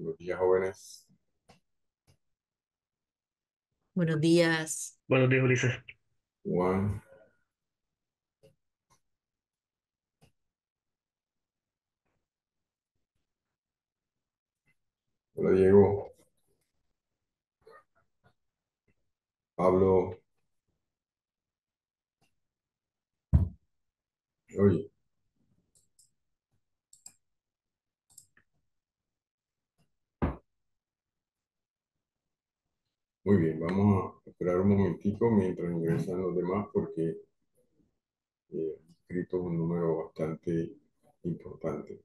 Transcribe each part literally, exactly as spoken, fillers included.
Buenos días, jóvenes. Buenos días. Buenos días, Ulises. Juan, hola Diego, Pablo, oye, muy bien, vamos a esperar un momentico mientras ingresan los demás porque eh, he escrito un número bastante importante.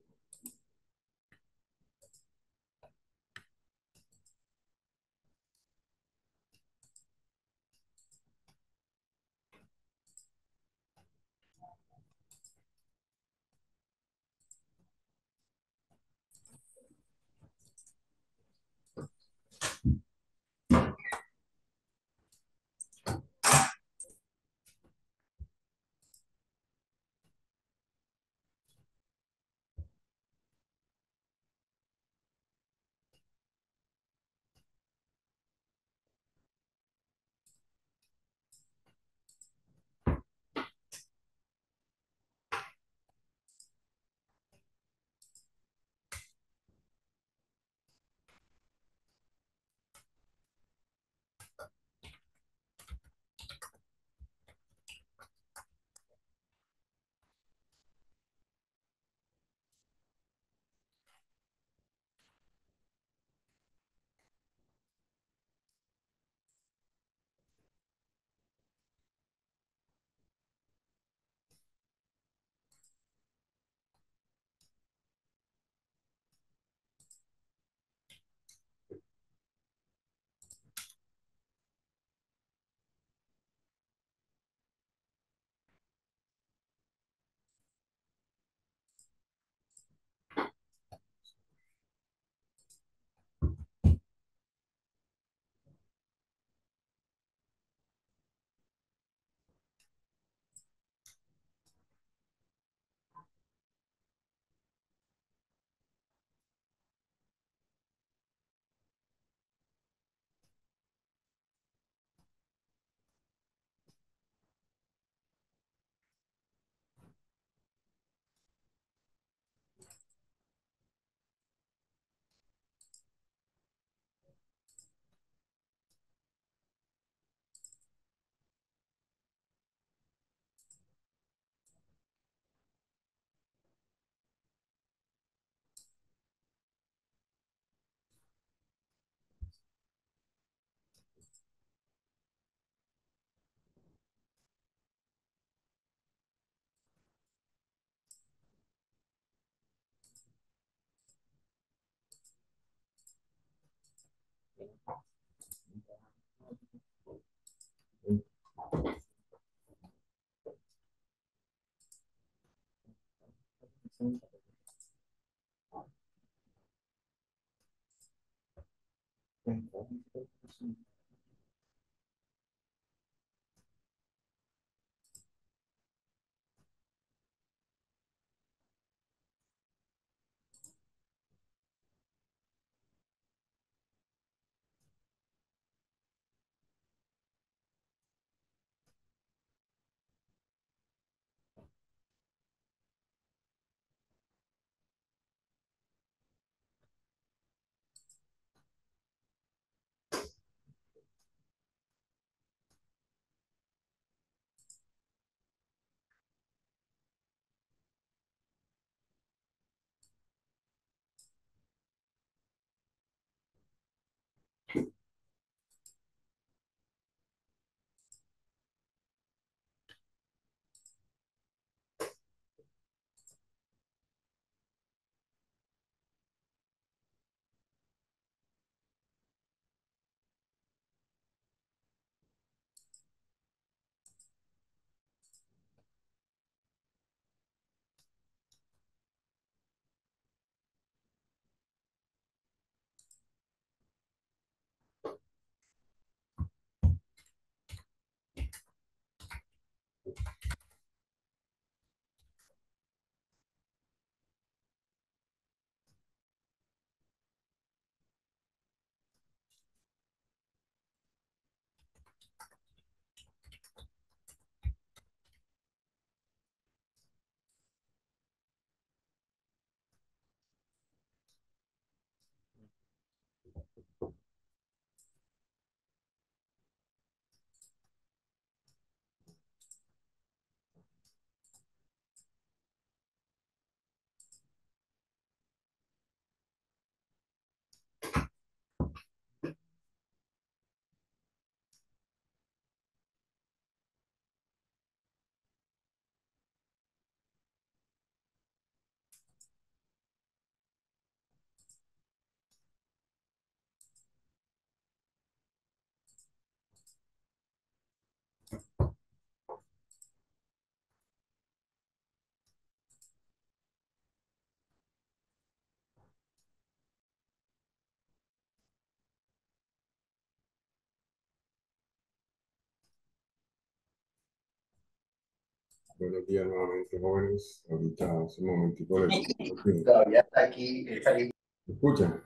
Buenos días nuevamente, jóvenes. Ahorita hace un momentico les decía que Todavía está aquí, está aquí. ¿me escuchan?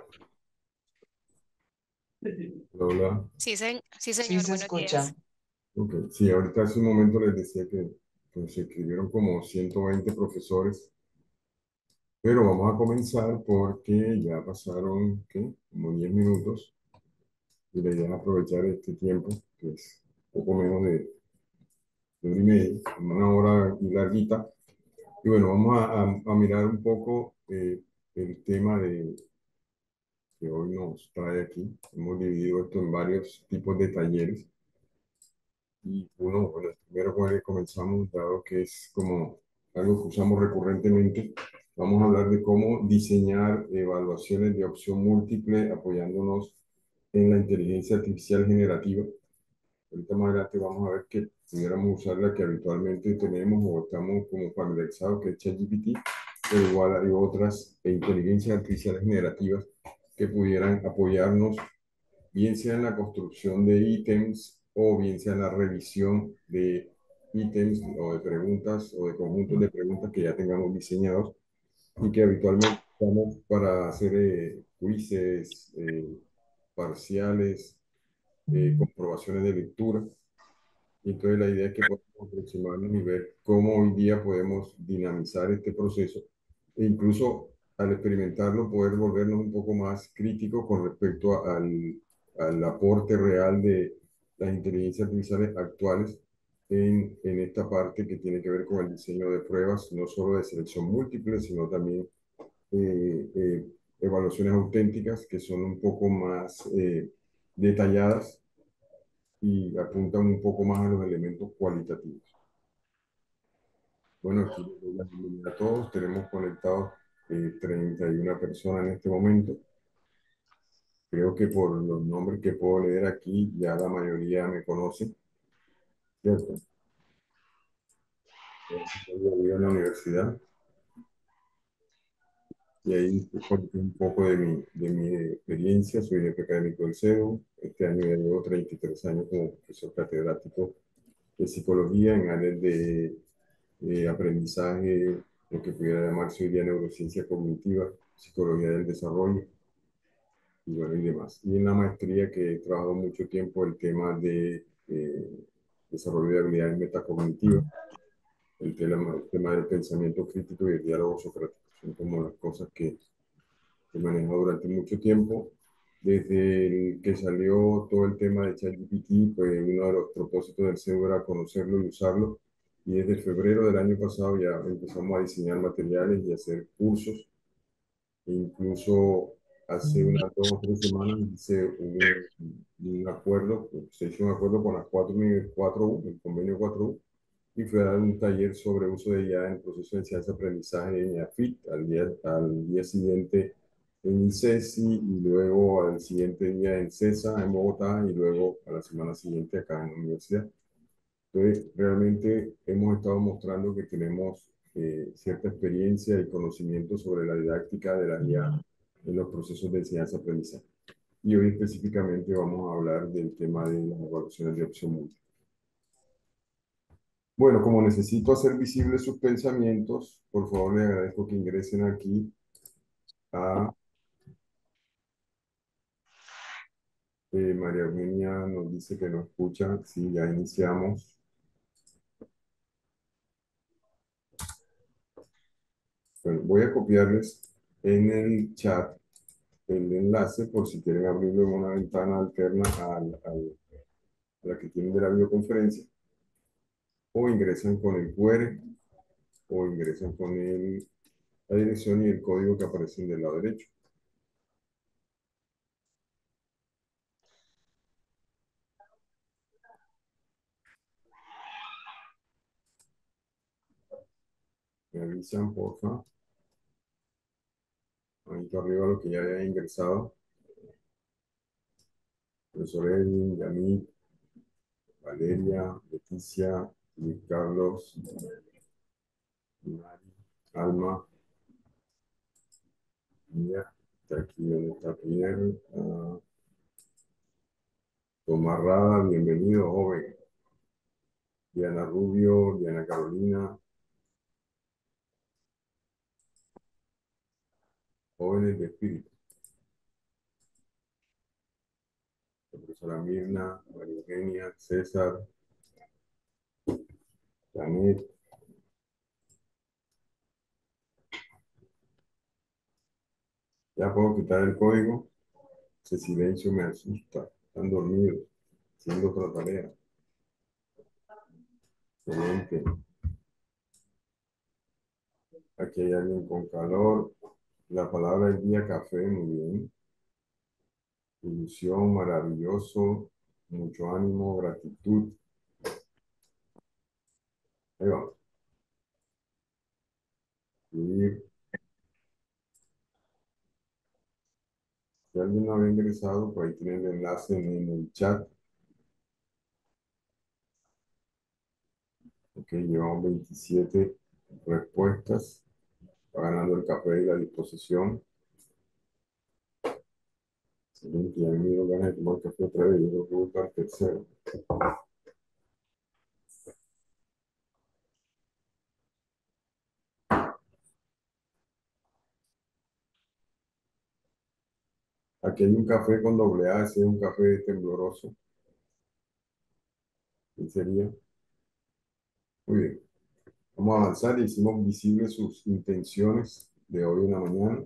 Hola, hola. Sí, se- sí, Sí señor, se buenos escucha. días. Ok, sí, ahorita hace un momento les decía que pues, se escribieron como ciento veinte profesores, pero vamos a comenzar porque ya pasaron, ¿qué? Como diez minutos y la idea es aprovechar este tiempo, que es poco menos de, de hora y media, como una hora y larguita. Y bueno, vamos a, a- a mirar un poco eh, el tema de que hoy nos trae aquí. Hemos dividido esto en varios tipos de talleres y uno, bueno, el primero con el que comenzamos, dado que es como algo que usamos recurrentemente, vamos a hablar de cómo diseñar evaluaciones de opción múltiple apoyándonos en la inteligencia artificial generativa. Ahorita más adelante vamos a ver que pudiéramos usar la que habitualmente tenemos o estamos como familiarizados, que es ChatGPT, pero igual hay otras inteligencias artificiales generativas que pudieran apoyarnos, bien sea en la construcción de ítems o bien sea en la revisión de ítems o de preguntas o de conjuntos de preguntas que ya tengamos diseñados y que habitualmente usamos para hacer eh, quizzes, eh, parciales, eh, comprobaciones de lectura. Y entonces la idea es que podamos aproximarnos y ver cómo hoy día podemos dinamizar este proceso e incluso al experimentarlo poder volvernos un poco más críticos con respecto a- al, al aporte real de las inteligencias artificiales actuales en, en esta parte que tiene que ver con el diseño de pruebas, no solo de selección múltiple, sino también eh, eh, evaluaciones auténticas que son un poco más eh, detalladas y apuntan un poco más a los elementos cualitativos. Bueno, aquí les doy la bienvenida a todos. Tenemos conectados eh, treinta y una personas en este momento. Creo que por los nombres que puedo leer aquí, ya la mayoría me conoce, ¿cierto? Yo vivo en la universidad y ahí te cuento un poco de mi, de mi experiencia. Soy jefe académico del CEU. Este año ya llevo treinta y tres años como profesor catedrático de psicología en áreas de eh, aprendizaje, lo que pudiera llamarse hoy día neurociencia cognitiva, psicología del desarrollo y bueno, y demás. Y en la maestría que he trabajado mucho tiempo el tema de eh, desarrollo de habilidades metacognitivas, el tema, el tema del pensamiento crítico y el diálogo socrático. Son como las cosas que he manejado durante mucho tiempo. Desde el que salió todo el tema de ChatGPT, pues uno de los propósitos del CEU era conocerlo y usarlo. Y desde febrero del año pasado ya empezamos a diseñar materiales y hacer cursos. E incluso hace unas dos o tres semanas hice un, un acuerdo, se hizo un acuerdo con las cuatro, cuatro U, el convenio cuatro U, y fue a dar un taller sobre uso de I A en el proceso de enseñanza-aprendizaje en AFIT, al día, al día siguiente en ICESI y luego al siguiente día en CESA en Bogotá y luego a la semana siguiente acá en la universidad. Entonces, realmente hemos estado mostrando que tenemos eh, cierta experiencia y conocimiento sobre la didáctica de la I A en los procesos de enseñanza-aprendizaje. Y hoy específicamente vamos a hablar del tema de las evaluaciones de opción múltiple. Bueno, como necesito hacer visibles sus pensamientos, por favor les agradezco que ingresen aquí a eh, María Eugenia, nos dice que no escucha. Sí, ya iniciamos. Bueno, voy a copiarles en el chat el enlace por si quieren abrirlo en una ventana alterna al- al- a la que tienen de la videoconferencia, o ingresan con el Q R o ingresan con el, la dirección y el código que aparecen del lado derecho. Me avisan, porfa. Ahí está arriba lo que ya haya ingresado. Profesor Edwin, Yamil, Valeria, Leticia, Luis Carlos, Mari, Alma, Mía, está aquí donde está Pierre, uh, Tomás Rada, bienvenido, joven. Diana Rubio, Diana Carolina, jóvenes de espíritu. La profesora Mirna, María Eugenia, César, Janet. Ya puedo quitar el código. Ese silencio me asusta. Están dormidos, haciendo otra tarea. Excelente. Aquí hay alguien con calor. La palabra del día, café, muy bien. Ilusión, maravilloso. Mucho ánimo, gratitud. Ahí vamos. Y si alguien no había ingresado, pues ahí tienen el enlace en el chat. Ok, llevamos veintisiete respuestas. Va ganando el café y la disposición. Excelente, ya me dio ganas de tomar café otra vez. Yo creo que voy para el tercero. Aquí hay un café con doble A, ese es un café tembloroso. ¿Qué sería? Muy bien. Vamos a avanzar. Hicimos visibles sus intenciones de hoy en la mañana.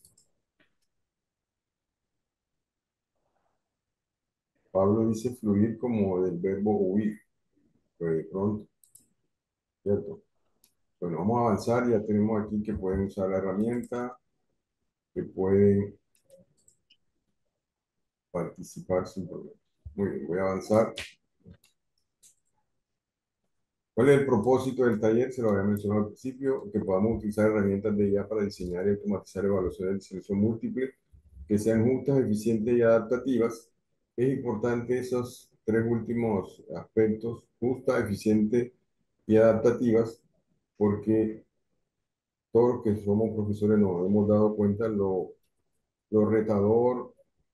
Pablo dice fluir como del verbo huir, pues de pronto, ¿cierto? Bueno, vamos a avanzar. Ya tenemos aquí que pueden usar la herramienta, que pueden participar sin problema. Muy bien, voy a avanzar. ¿Cuál es el propósito del taller? Se lo había mencionado al principio, que podamos utilizar herramientas de I A para diseñar y automatizar evaluaciones de selección múltiple que sean justas, eficientes y adaptativas. Es importante esos tres últimos aspectos, justas, eficientes y adaptativas, porque todos los que somos profesores nos hemos dado cuenta lo, lo retador,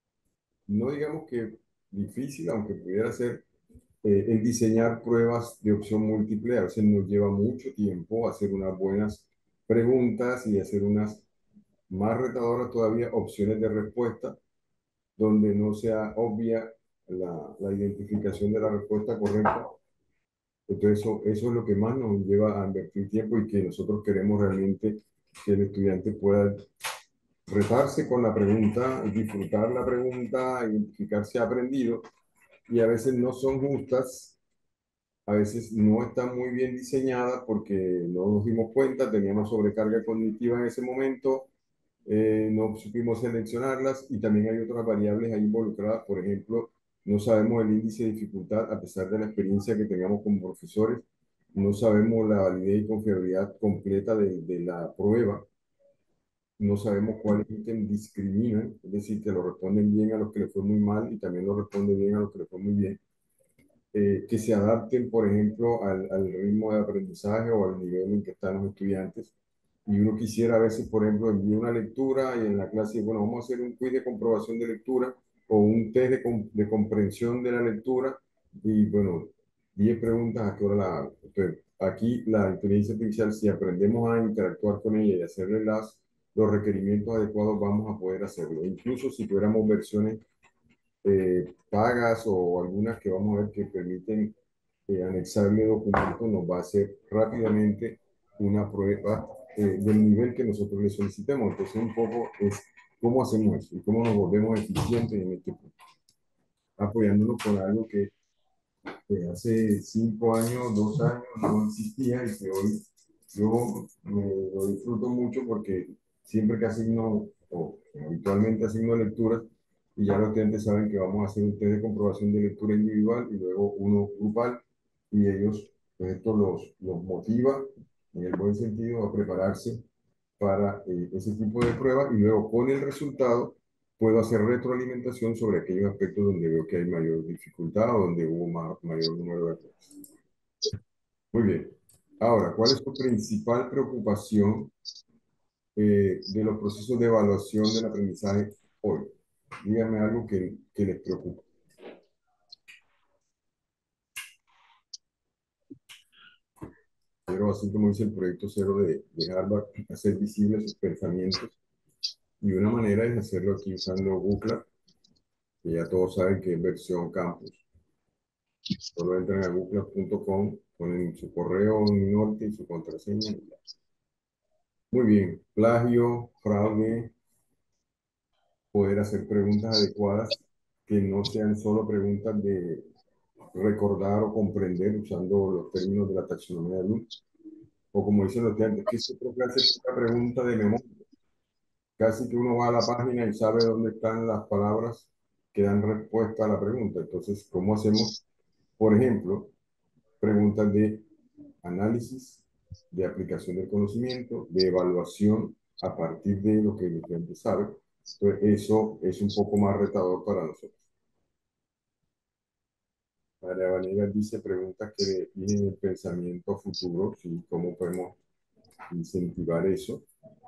no digamos que difícil, aunque pudiera ser eh, el diseñar pruebas de opción múltiple. A veces nos lleva mucho tiempo hacer unas buenas preguntas y hacer unas más retadoras todavía opciones de respuesta donde no sea obvia la, la identificación de la respuesta correcta. Entonces eso, eso es lo que más nos lleva a invertir tiempo y que nosotros queremos realmente que el estudiante pueda retarse con la pregunta, disfrutar la pregunta, identificar si ha aprendido, y a veces no son justas, a veces no están muy bien diseñadas porque no nos dimos cuenta, teníamos sobrecarga cognitiva en ese momento, eh, no supimos seleccionarlas y también hay otras variables ahí involucradas. Por ejemplo, no sabemos el índice de dificultad a pesar de la experiencia que tengamos como profesores, no sabemos la validez y confiabilidad completa de, de la prueba, no sabemos cuáles ítems discriminan, es decir, que lo responden bien a los que le fue muy mal y también lo responde bien a los que le fue muy bien, eh, que se adapten, por ejemplo, al, al ritmo de aprendizaje o al nivel en que están los estudiantes. Y uno quisiera a veces, por ejemplo, enviar una lectura y en la clase, bueno, vamos a hacer un quiz de comprobación de lectura o un test de, com de comprensión de la lectura y, bueno, diez preguntas a qué hora la hago. Entonces, aquí la inteligencia artificial, si aprendemos a interactuar con ella y hacerle las, los requerimientos adecuados, vamos a poder hacerlo. Incluso si tuviéramos versiones eh, pagas o algunas que vamos a ver que permiten eh, anexarle documentos, nos va a hacer rápidamente una prueba eh, del nivel que nosotros le solicitemos. Entonces, un poco es cómo hacemos eso y cómo nos volvemos eficientes en este punto, apoyándonos con algo que que hace cinco años, dos años no existía y que hoy yo me lo disfruto mucho porque siempre que asigno, o habitualmente asigno lecturas, y ya los estudiantes saben que vamos a hacer un test de comprobación de lectura individual y luego uno grupal, y ellos, pues esto los, los motiva en el buen sentido a prepararse para eh, ese tipo de pruebas y luego con el resultado puedo hacer retroalimentación sobre aquellos aspectos donde veo que hay mayor dificultad o donde hubo ma- mayor número de errores. Muy bien. Ahora, ¿cuál es tu principal preocupación eh, de los procesos de evaluación del aprendizaje hoy? Dígame algo que, que les preocupa. cero, así como dice el proyecto cero de, de Harvard, hacer visibles sus pensamientos. Y una manera es hacerlo aquí usando Google, que ya todos saben que es versión campus. Solo entran a google punto com, ponen su correo, un norte y su contraseña. Y ya. Muy bien, plagio, fraude, poder hacer preguntas adecuadas que no sean solo preguntas de recordar o comprender usando los términos de la taxonomía de Bloom. O como dicen los estudiantes, que se profe hace una pregunta de memoria. Casi que uno va a la página y sabe dónde están las palabras que dan respuesta a la pregunta. Entonces, ¿cómo hacemos? Por ejemplo, preguntas de análisis, de aplicación del conocimiento, de evaluación a partir de lo que el estudiante sabe. Entonces, eso es un poco más retador para nosotros. María Vanega dice preguntas que definen el pensamiento futuro, ¿sí? ¿Cómo podemos incentivar eso?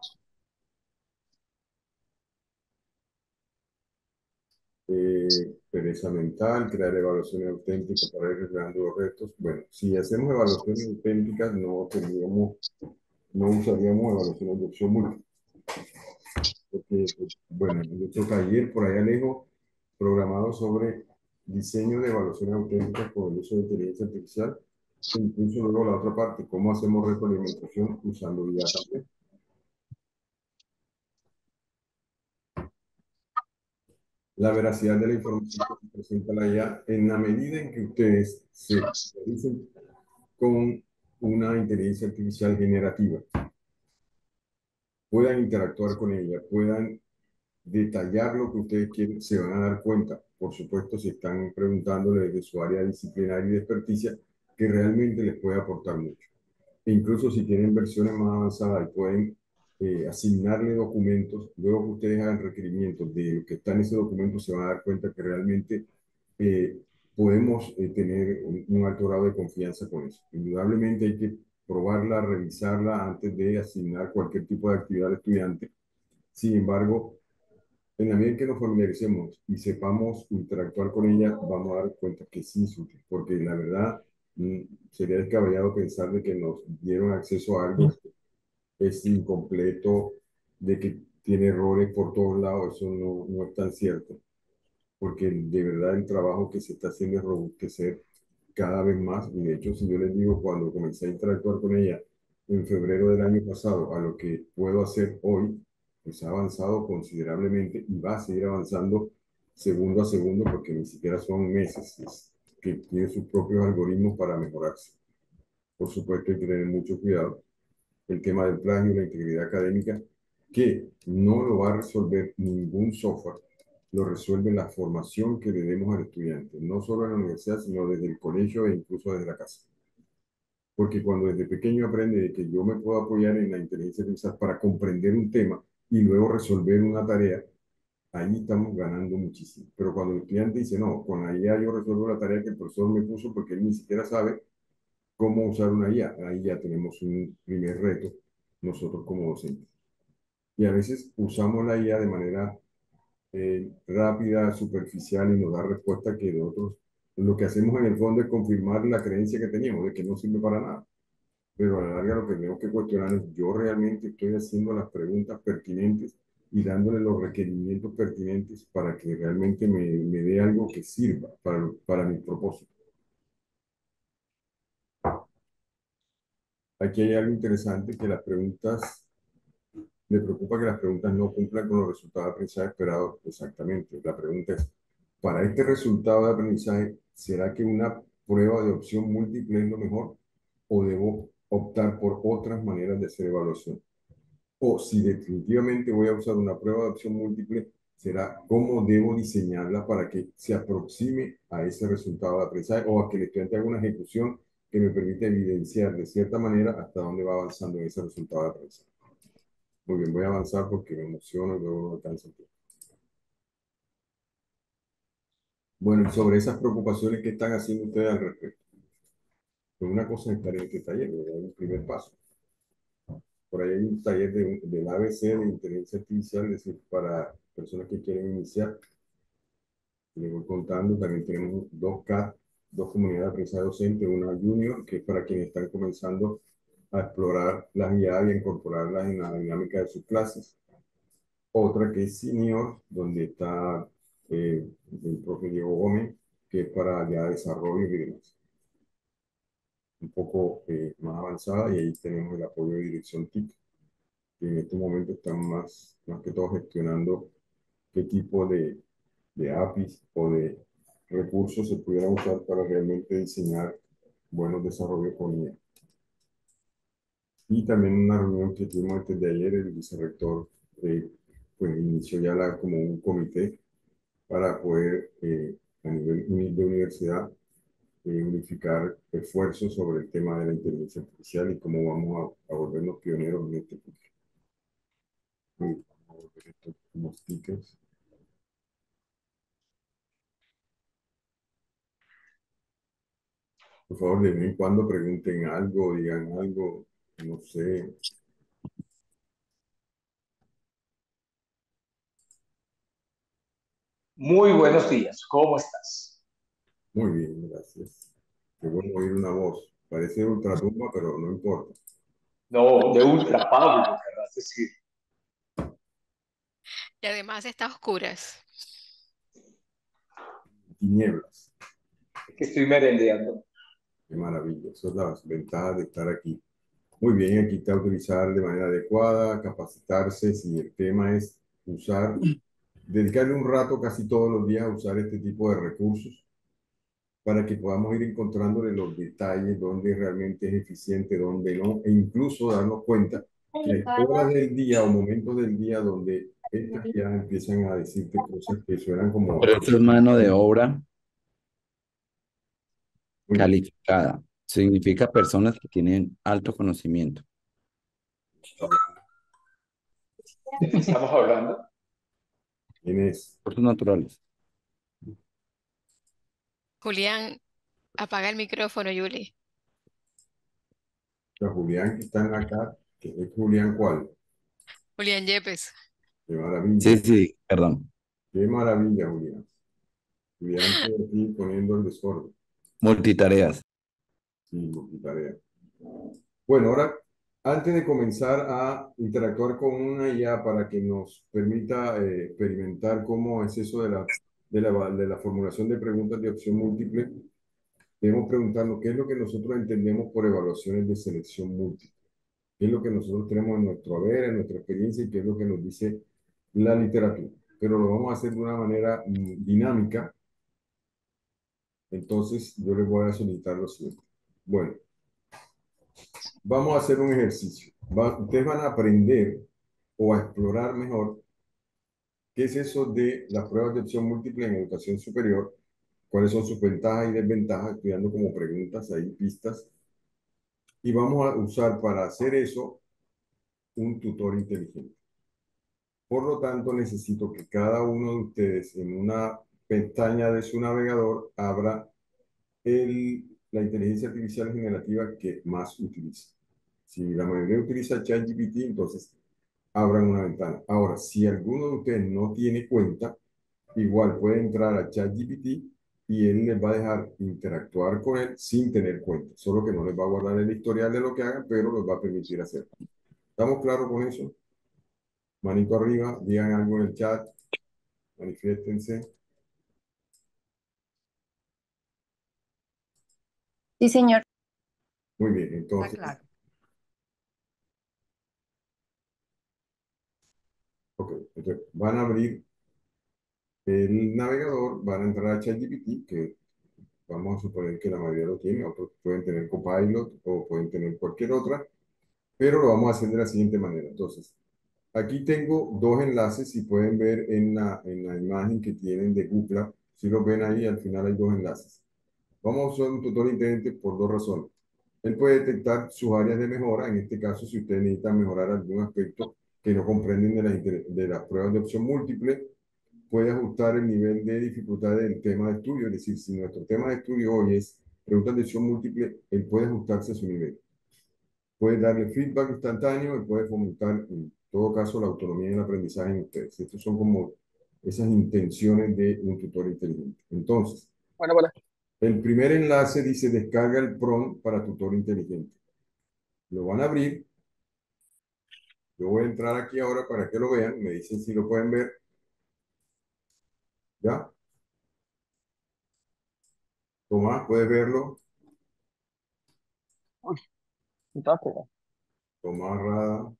Eh, pereza mental, crear evaluaciones auténticas para ir revelando los retos. Bueno, si hacemos evaluaciones auténticas, no tendríamos, no usaríamos evaluaciones de opción múltiple. Porque, bueno, hay otro taller por allá lejos programado sobre diseño de evaluaciones auténticas con el uso de inteligencia artificial. E incluso luego la otra parte, cómo hacemos retroalimentación usando I A también. La veracidad de la información que presenta la I A en la medida en que ustedes se realicen con una inteligencia artificial generativa, puedan interactuar con ella, puedan detallar lo que ustedes quieren, se van a dar cuenta, por supuesto, si están preguntándole desde su área disciplinaria y de experticia, que realmente les puede aportar mucho. E incluso si tienen versiones más avanzadas y pueden eh, asignarle documentos, luego que ustedes hagan requerimientos de lo que está en ese documento, se van a dar cuenta que realmente eh, podemos eh, tener un, un alto grado de confianza con eso. Indudablemente hay que probarla, revisarla antes de asignar cualquier tipo de actividad al estudiante. Sin embargo, en la medida en que nos familiaricemos y sepamos interactuar con ella, vamos a dar cuenta que sí es útil, porque la verdad mm, sería descabellado pensar de que nos dieron acceso a algo que es incompleto, de que tiene errores por todos lados, eso no, no es tan cierto, porque de verdad el trabajo que se está haciendo es robustecer cada vez más, y de hecho si yo les digo cuando comencé a interactuar con ella en febrero del año pasado a lo que puedo hacer hoy, pues ha avanzado considerablemente y va a seguir avanzando segundo a segundo porque ni siquiera son meses, es que tiene sus propios algoritmos para mejorarse. Por supuesto hay que tener mucho cuidado. El tema del plagio y la integridad académica, que no lo va a resolver ningún software, lo resuelve la formación que le demos al estudiante, no solo en la universidad, sino desde el colegio e incluso desde la casa. Porque cuando desde pequeño aprende de que yo me puedo apoyar en la inteligencia artificial para comprender un tema y luego resolver una tarea, ahí estamos ganando muchísimo. Pero cuando el estudiante dice, no, con la I A yo resuelvo la tarea que el profesor me puso porque él ni siquiera sabe cómo usar una I A, ahí ya tenemos un primer reto nosotros como docentes. Y a veces usamos la I A de manera eh, rápida, superficial y nos da respuesta que nosotros lo que hacemos en el fondo es confirmar la creencia que teníamos de que no sirve para nada. Pero a la larga lo que tenemos que cuestionar es, yo realmente estoy haciendo las preguntas pertinentes y dándole los requerimientos pertinentes para que realmente me, me dé algo que sirva para, para mi propósito. Aquí hay algo interesante que las preguntas, me preocupa que las preguntas no cumplan con los resultados de aprendizaje esperados exactamente. La pregunta es, para este resultado de aprendizaje, ¿será que una prueba de opción múltiple es lo mejor o debo optar por otras maneras de hacer evaluación? O si definitivamente voy a usar una prueba de opción múltiple, será cómo debo diseñarla para que se aproxime a ese resultado de aprendizaje o a que el estudiante haga una ejecución que me permita evidenciar de cierta manera hasta dónde va avanzando en ese resultado de aprendizaje. Muy bien, voy a avanzar porque me emociono y luego no alcanza el tiempo. Bueno, y sobre esas preocupaciones que están haciendo ustedes al respecto. Pues una cosa es estar en este taller, ¿verdad? Es el primer paso. Por ahí hay un taller de, del A B C de inteligencia artificial, es decir, para personas que quieren iniciar. Les voy contando, también tenemos dos C A D, dos comunidades de aprendizaje docente, una junior, que es para quienes están comenzando a explorar las I A y a incorporarlas en la dinámica de sus clases. Otra que es senior, donde está eh, el profe Diego Gómez, que es para ya desarrollo y demás. Un poco eh, más avanzada, y ahí tenemos el apoyo de dirección T I C, que en este momento están más, más que todo gestionando qué tipo de, de A P Is o de recursos se pudieran usar para realmente diseñar buenos desarrollos con I A. Y también una reunión que tuvimos antes de ayer, el vicerrector eh, pues inició ya la, como un comité para poder eh, a nivel uni- de universidad eh, unificar esfuerzos sobre el tema de la inteligencia artificial y cómo vamos a, a volvernos pioneros en este punto. Vamos a volver esto como stickers. Por favor, de vez en cuando pregunten algo, digan algo, no sé. Muy buenos días, ¿cómo estás? Muy bien, gracias. Qué bueno oír una voz. Parece ultratumba, pero no importa. No, de Ultra Pablo, querrás decir. Y además está a oscuras. Tinieblas. Es que estoy merendeando. Qué maravilla. Eso es la ventaja de estar aquí. Muy bien, aquí está utilizar de manera adecuada, capacitarse. Si el tema es usar, dedicarle un rato casi todos los días a usar este tipo de recursos para que podamos ir encontrándole los detalles, donde realmente es eficiente, donde no, e incluso darnos cuenta que hay horas del día o momentos del día donde estas ya empiezan a decirte cosas que suenan como Pero esto es mano de obra muy bien. calificada. Significa personas que tienen alto conocimiento. ¿De qué estamos hablando? Tienes Recursos naturales. Julián, apaga el micrófono, Yuli. a Julián que están acá, que es Julián cuál. Julián Yepes. Qué maravilla, Sí, sí, perdón. qué maravilla, Julián. Julián estoy aquí poniendo el desorden. Multitareas. Sí, multitarea. Bueno, ahora, antes de comenzar a interactuar con una I A para que nos permita eh, experimentar cómo es eso de la, de la, de la formulación de preguntas de opción múltiple, debemos preguntarnos qué es lo que nosotros entendemos por evaluaciones de selección múltiple, qué es lo que nosotros tenemos en nuestro haber, en nuestra experiencia y qué es lo que nos dice la literatura. Pero lo vamos a hacer de una manera mm, dinámica. Entonces, yo les voy a solicitar lo siguiente. Bueno, vamos a hacer un ejercicio. Va- ustedes van a aprender o a explorar mejor qué es eso de las pruebas de opción múltiple en educación superior, cuáles son sus ventajas y desventajas, estudiando como preguntas, ahí pistas. Y vamos a usar para hacer eso un tutor inteligente. Por lo tanto, necesito que cada uno de ustedes en una pestaña de su navegador abra el, la inteligencia artificial generativa que más utiliza. Si la mayoría utiliza ChatGPT, entonces abran una ventana. Ahora, si alguno de ustedes no tiene cuenta, igual puede entrar a ChatGPT y él les va a dejar interactuar con él sin tener cuenta. Solo que no les va a guardar el historial de lo que hagan, pero les va a permitir hacerlo. ¿Estamos claros con eso? Manito arriba, digan algo en el chat, manifiéstense. Sí, señor. Muy bien, Está entonces, claro. ok, entonces van a abrir el navegador, van a entrar a ChatGPT, que vamos a suponer que la mayoría lo tiene, otros pueden tener Copilot o pueden tener cualquier otra, pero lo vamos a hacer de la siguiente manera. Entonces, aquí tengo dos enlaces, si pueden ver en la, en la imagen que tienen de Google, si lo ven ahí, al final hay dos enlaces. Vamos a usar un tutor inteligente por dos razones. Él puede detectar sus áreas de mejora, en este caso, si ustedes necesitan mejorar algún aspecto que no comprenden de las, de las pruebas de opción múltiple, puede ajustar el nivel de dificultad del tema de estudio. Es decir, si nuestro tema de estudio hoy es preguntas de opción múltiple, él puede ajustarse a su nivel. Puede darle feedback instantáneo y puede fomentar, en todo caso, la autonomía y el aprendizaje en ustedes. Estos son como esas intenciones de un tutor inteligente. Entonces, Bueno, bueno. el primer enlace dice descarga el prompt para tutor inteligente. Lo van a abrir. Yo voy a entrar aquí ahora para que lo vean. Me dicen si lo pueden ver. ¿Ya? Tomás, ¿puedes verlo? Uy, fantástico. Tomás Rada.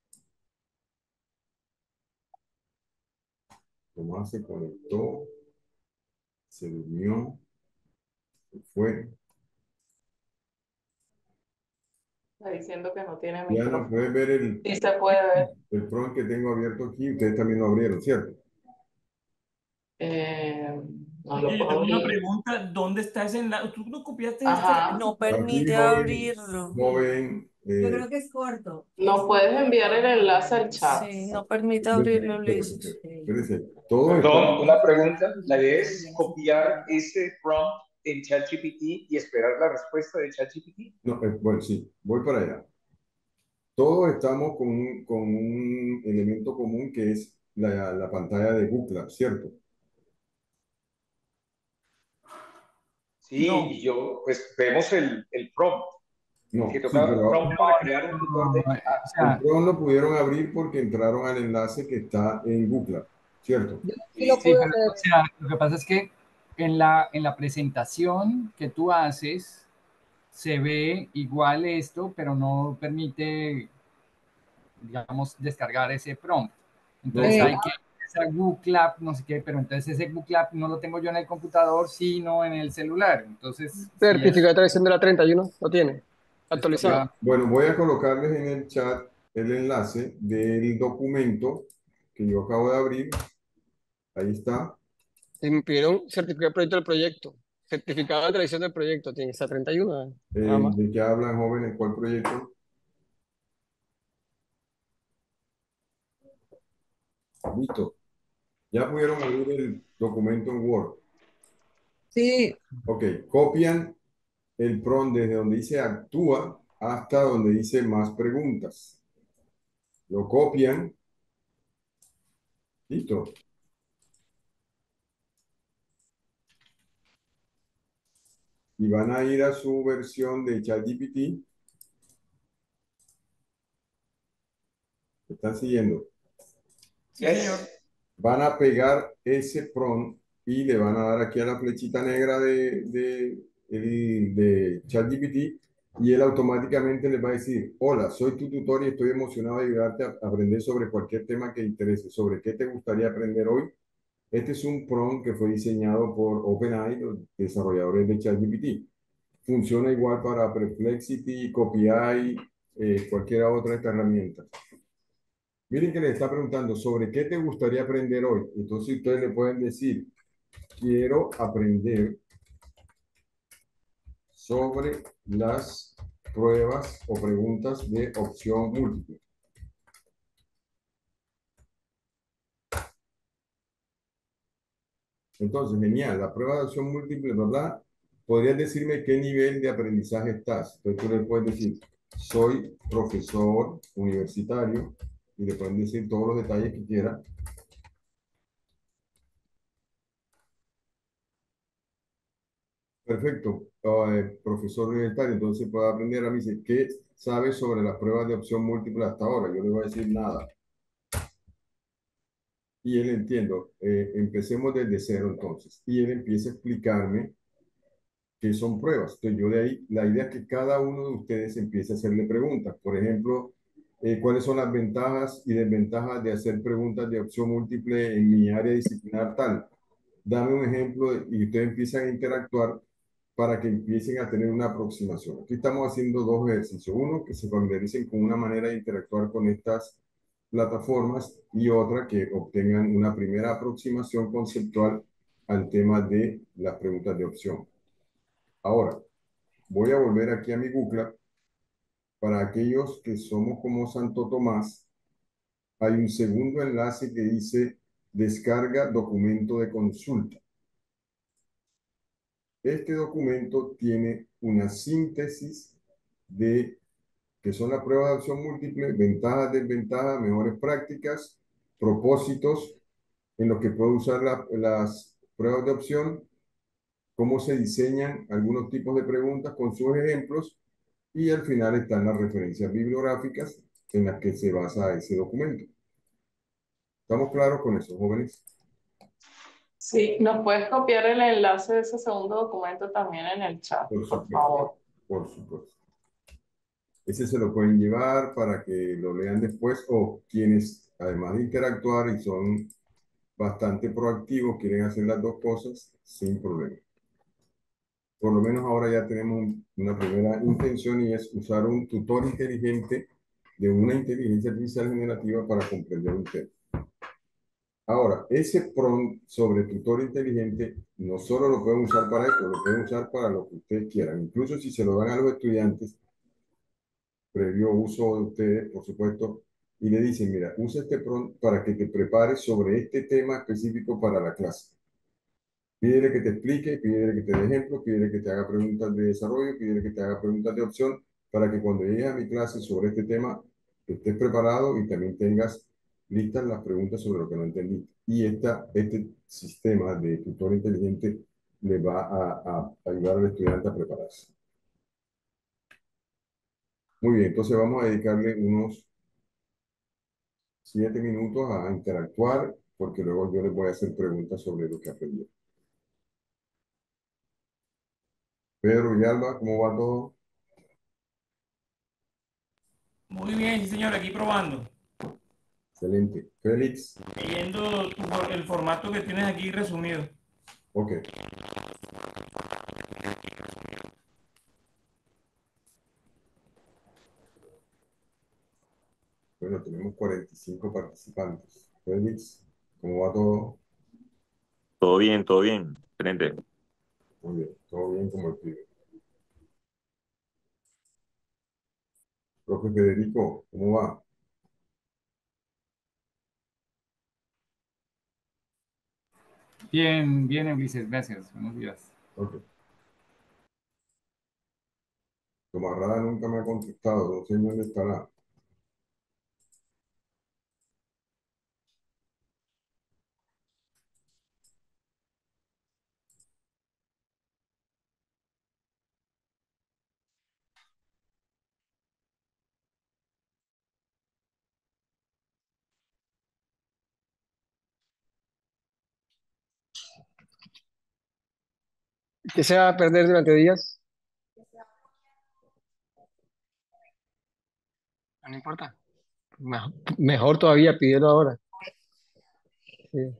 Tomás se conectó. Se durmió. Se fue. Está diciendo que no tiene Diana, micrófono. ¿puedes ver el, Sí se puede ver. el prompt que tengo abierto aquí? Ustedes también lo abrieron, ¿cierto? Eh, no Oye, lo yo puedo tengo una abrir. pregunta. ¿Dónde está ese enlace? ¿Tú no copiaste este? Ajá. No Aquí, permite joven, abrirlo. joven, Yo eh, creo que es corto. No puedes enviar el enlace al chat. Sí, no permite espérese, abrirlo, espérese, Luis. espérese. Todo está, Perdón, una pregunta. La idea es copiar ese prompt en ChatGPT y esperar la respuesta de ChatGPT. no, eh, bueno, sí, voy para allá. Todos estamos con un, con un elemento común que es la, la pantalla de Google, ¿cierto? Sí, No. y yo, pues vemos el, el prompt, que No, sí, toca pero prompt para crear un tutor de No, o I A. el sea, Chrome lo pudieron abrir porque entraron al enlace que está en Google, ¿cierto? Yo sí lo Sí, sí, pude pero hacer. o sea, lo que pasa es que en la, en la presentación que tú haces se ve igual esto, pero no permite, digamos, descargar ese prompt. Entonces No, Eh, hay que hacer Google App, no sé qué, pero entonces ese Google App no lo tengo yo en el computador, sino en el celular. Entonces, sí certificado es, de tradición de la treinta y uno, lo tiene, les actualizado. toca. bueno, voy a colocarles en el chat el enlace del documento que yo acabo de abrir. Ahí está. Y me pidieron certificado de proyecto del proyecto. Certificado de tradición del proyecto, tiene esa treinta y uno, nada Eh, más. ¿de qué hablan jóvenes? ¿Cuál proyecto? Listo. Ya pudieron abrir el documento en Word. Sí, Ok, copian el prompt desde donde dice actúa hasta donde dice más preguntas. Lo copian. Listo. Y van a ir a su versión de ChatGPT. ¿Están siguiendo? Sí, señor. Yes. Van a pegar ese prompt y le van a dar aquí a la flechita negra de, de, el- de ChatGPT y él automáticamente les va a decir, hola, soy tu tutor y estoy emocionado de ayudarte a aprender sobre cualquier tema que interese, sobre qué te gustaría aprender hoy. Este es un prompt que fue diseñado por OpenAI, los desarrolladores de ChatGPT. Funciona igual para Perplexity, CopyAI, eh, cualquier otra de estas herramientas. Miren que le está preguntando sobre qué te gustaría aprender hoy. Entonces ustedes le pueden decir, quiero aprender sobre las pruebas o preguntas de opción múltiple. Entonces, genial, la prueba de opción múltiple, ¿verdad? Podrías decirme qué nivel de aprendizaje estás. Entonces tú le puedes decir, soy profesor universitario y le pueden decir todos los detalles que quieran. Perfecto, eh, profesor universitario, entonces puede aprender a mí, dice, ¿qué sabes sobre las pruebas de opción múltiple hasta ahora? Yo le voy a decir nada. Y él entiendo, eh, empecemos desde cero entonces. Y él empieza a explicarme qué son pruebas. Entonces yo de ahí, la idea es que cada uno de ustedes empiece a hacerle preguntas. Por ejemplo, eh, ¿cuáles son las ventajas y desventajas de hacer preguntas de opción múltiple en mi área disciplinar tal? Dame un ejemplo y ustedes empiezan a interactuar para que empiecen a tener una aproximación. Aquí estamos haciendo dos ejercicios. Uno, que se familiaricen con una manera de interactuar con estas plataformas y otra, que obtengan una primera aproximación conceptual al tema de las preguntas de opción. Ahora, voy a volver aquí a mi Google. Para aquellos que somos como Santo Tomás, hay un segundo enlace que dice descarga documento de consulta. Este documento tiene una síntesis de que son las pruebas de opción múltiple, ventajas, desventajas, mejores prácticas, propósitos en los que puedo usar la, las pruebas de opción, cómo se diseñan algunos tipos de preguntas con sus ejemplos Y al final están las referencias bibliográficas en las que se basa ese documento. ¿Estamos claros con eso, jóvenes? Sí, ¿nos puedes copiar el enlace de ese segundo documento también en el chat, Por por supuesto, favor? por supuesto. Ese se lo pueden llevar para que lo lean después o quienes, además de interactuar y son bastante proactivos, quieren hacer las dos cosas sin problema. Por lo menos ahora ya tenemos una primera intención y es usar un tutor inteligente de una inteligencia artificial generativa para comprender un tema. Ahora, ese prompt sobre tutor inteligente no solo lo pueden usar para esto, lo pueden usar para lo que ustedes quieran. Incluso si se lo dan a los estudiantes, previo uso de ustedes, por supuesto, y le dicen, mira, usa este prompt para que te prepares sobre este tema específico para la clase. Pídele que te explique, pídele que te dé ejemplos, pídele que te haga preguntas de desarrollo, pídele que te haga preguntas de opción, para que cuando llegues a mi clase sobre este tema estés preparado y también tengas listas las preguntas sobre lo que no entendiste. Y esta, este sistema de tutor inteligente le va a, a ayudar al estudiante a prepararse. Muy bien, entonces vamos a dedicarle unos siete minutos a interactuar, porque luego yo les voy a hacer preguntas sobre lo que aprendí. Pedro y Alba, ¿cómo va todo? Muy bien, sí señor, aquí probando. Excelente. Félix, Leyendo tu for- el formato que tienes aquí resumido. ok. Bueno, tenemos cuarenta y cinco participantes. Félix, ¿cómo va todo? Todo bien, todo bien. Excelente. Muy bien, todo bien como el pibe. Profe Federico, ¿cómo va? Bien, bien, Ulises, gracias. Buenos días. Ok. Tomarrada nunca me ha contestado, no sé en dónde estará. ¿Qué se va a perder durante días? No importa. Mejor, mejor todavía, pídelo ahora. Sí.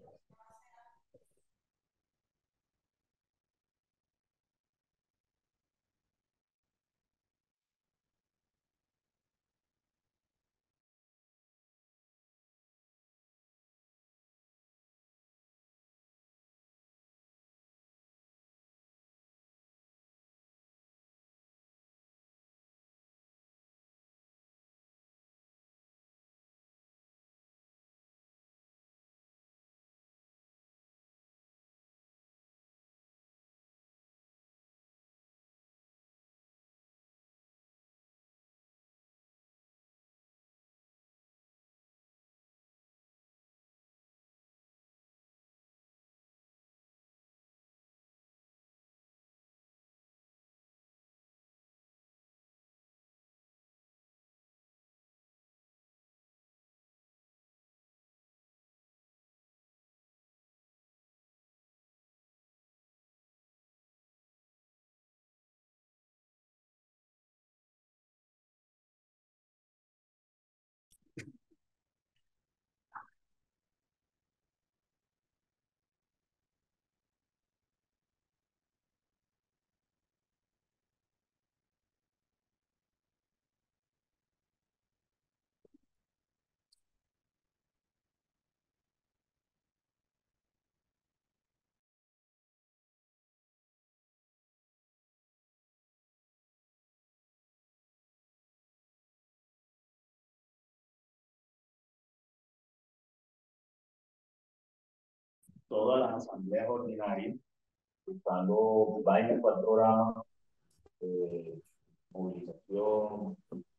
Todas las asambleas ordinarias, buscando veinticuatro horas, eh, movilización,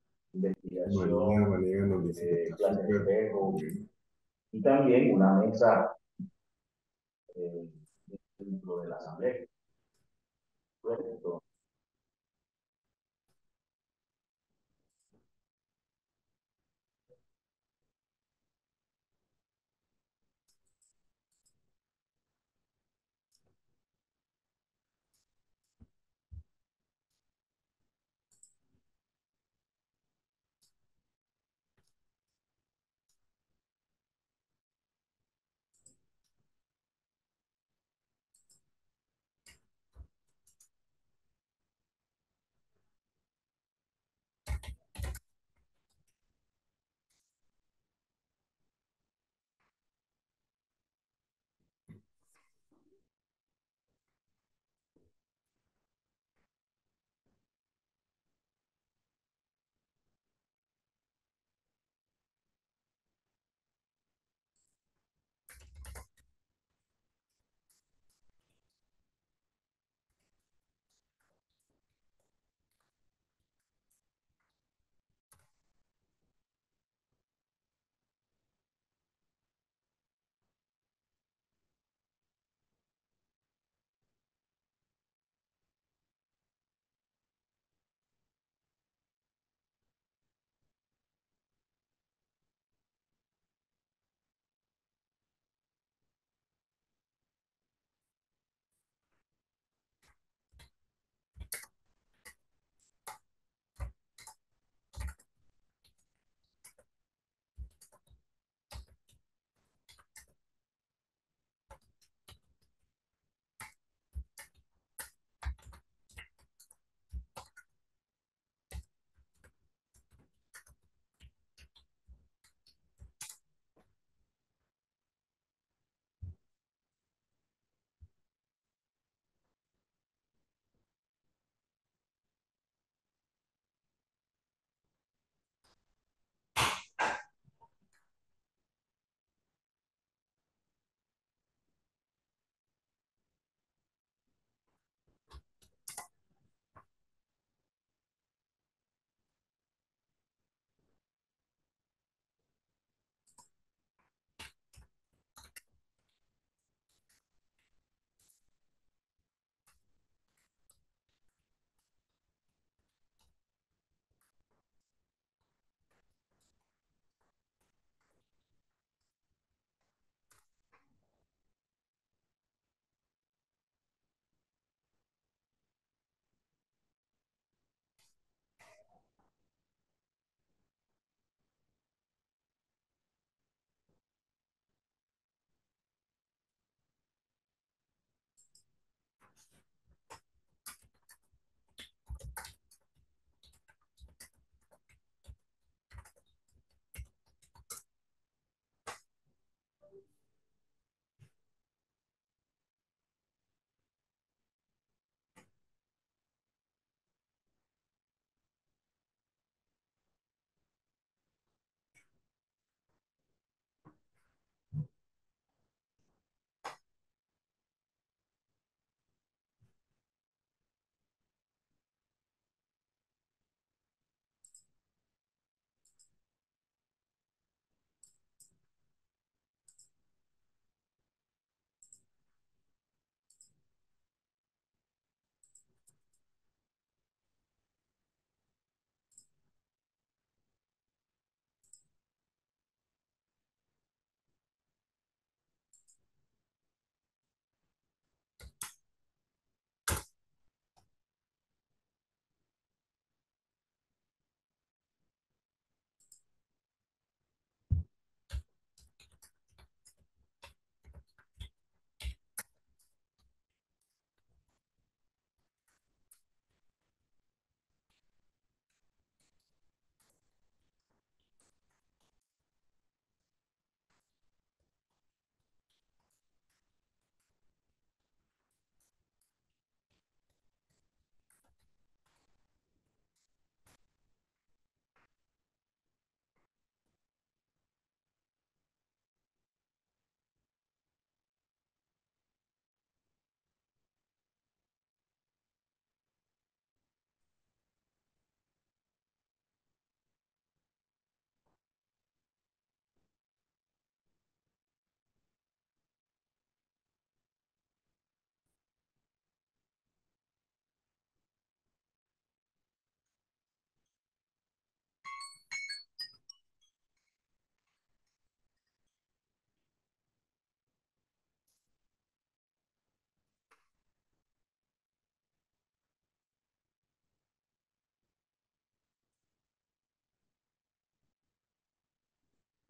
Manía, investigación, Manía nos dice que eh, está clases de súper espejo bien. y también una mesa eh, dentro de la asamblea. Pues, entonces,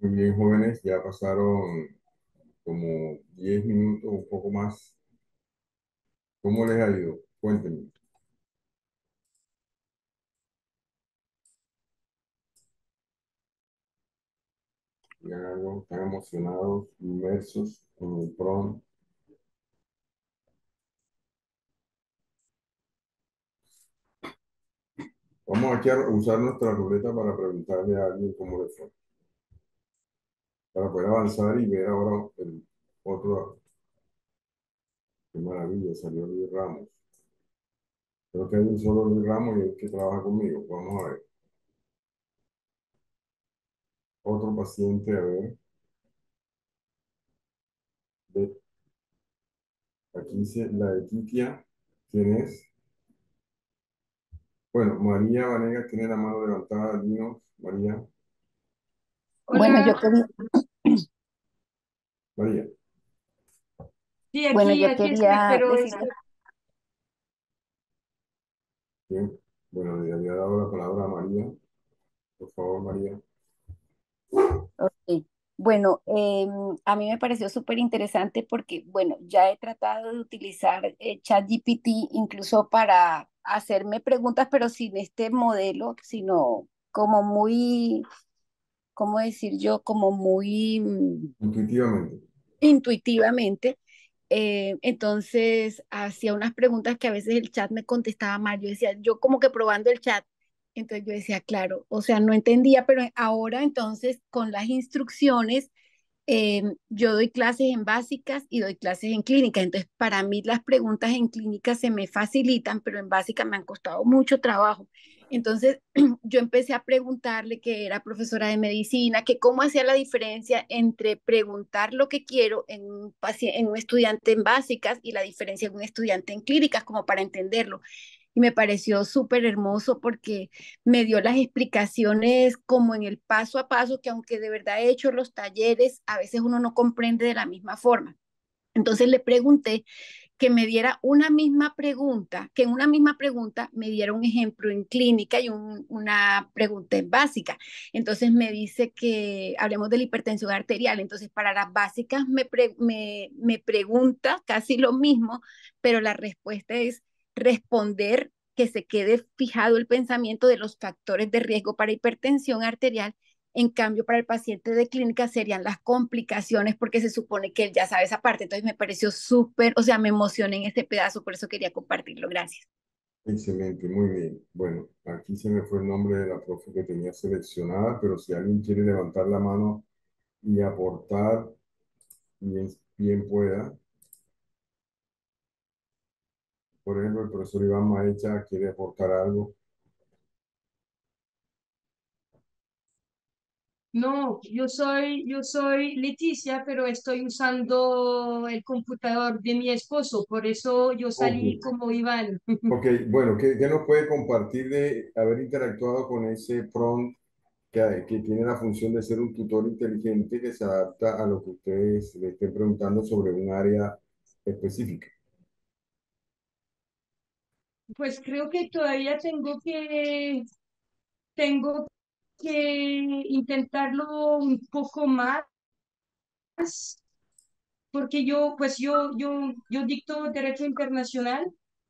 Muy bien, jóvenes, ya pasaron como diez minutos, un poco más. ¿Cómo les ha ido? Cuéntenme. Digan algo, están emocionados, inmersos en el prom. Vamos aquí a usar nuestra ruleta para preguntarle a alguien cómo le fue. Para poder avanzar y ver ahora el otro. Qué maravilla, salió Luis Ramos. Creo que hay un solo Luis Ramos y el que trabaja conmigo. Vamos a ver. Otro paciente, a ver. De, aquí dice la de Kikia. ¿Quién es? Bueno, María Vanegas tiene la mano levantada. Dinos, María. Bueno, yo Hola, quería, María. sí, bueno, aquí, yo aquí estoy, quería pero decir, esto, Bien. Bueno, le había dado la palabra a María. Por favor, María. ok, bueno, em, a mí me pareció súper interesante porque, bueno, ya he tratado de utilizar eh, ChatGPT incluso para hacerme preguntas, pero sin este modelo, sino como muy, ¿cómo decir yo? Como muy mm, Intuitivamente. intuitivamente. Eh, entonces hacía unas preguntas que a veces el chat me contestaba mal. Yo decía, yo como que probando el chat. Entonces yo decía, claro, o sea, no entendía, pero ahora entonces con las instrucciones, eh, yo doy clases en básicas y doy clases en clínicas. Entonces para mí las preguntas en clínicas se me facilitan, pero en básica me han costado mucho trabajo. Entonces yo empecé a preguntarle, que era profesora de medicina, que cómo hacía la diferencia entre preguntar lo que quiero en un, en un estudiante en básicas y la diferencia en un estudiante en clínicas, como para entenderlo. Y me pareció súper hermoso porque me dio las explicaciones como en el paso a paso, que aunque de verdad he hecho los talleres, a veces uno no comprende de la misma forma. Entonces le pregunté que me diera una misma pregunta, que en una misma pregunta me diera un ejemplo en clínica y un, una pregunta en básica. Entonces me dice que hablemos de la hipertensión arterial. Entonces para las básicas me, pre, me, me pregunta casi lo mismo, pero la respuesta es responder que se quede fijado el pensamiento de los factores de riesgo para hipertensión arterial. En cambio, para el paciente de clínica serían las complicaciones porque se supone que él ya sabe esa parte. Entonces me pareció súper, o sea, me emocioné en este pedazo, por eso quería compartirlo. Gracias. Excelente, muy bien. Bueno, aquí se me fue el nombre de la profe que tenía seleccionada, pero si alguien quiere levantar la mano y aportar, bien, bien pueda. Por ejemplo, el profesor Iván Maecha quiere aportar algo. no, yo soy, yo soy Leticia, pero estoy usando el computador de mi esposo, por eso yo Ok, salí como Iván. ok, bueno, ¿qué, qué nos puede compartir de haber interactuado con ese prompt que, que tiene la función de ser un tutor inteligente que se adapta a lo que ustedes le estén preguntando sobre un área específica? Pues creo que todavía tengo que, tengo que intentarlo un poco más, porque yo, pues yo, yo, yo dicto derecho internacional.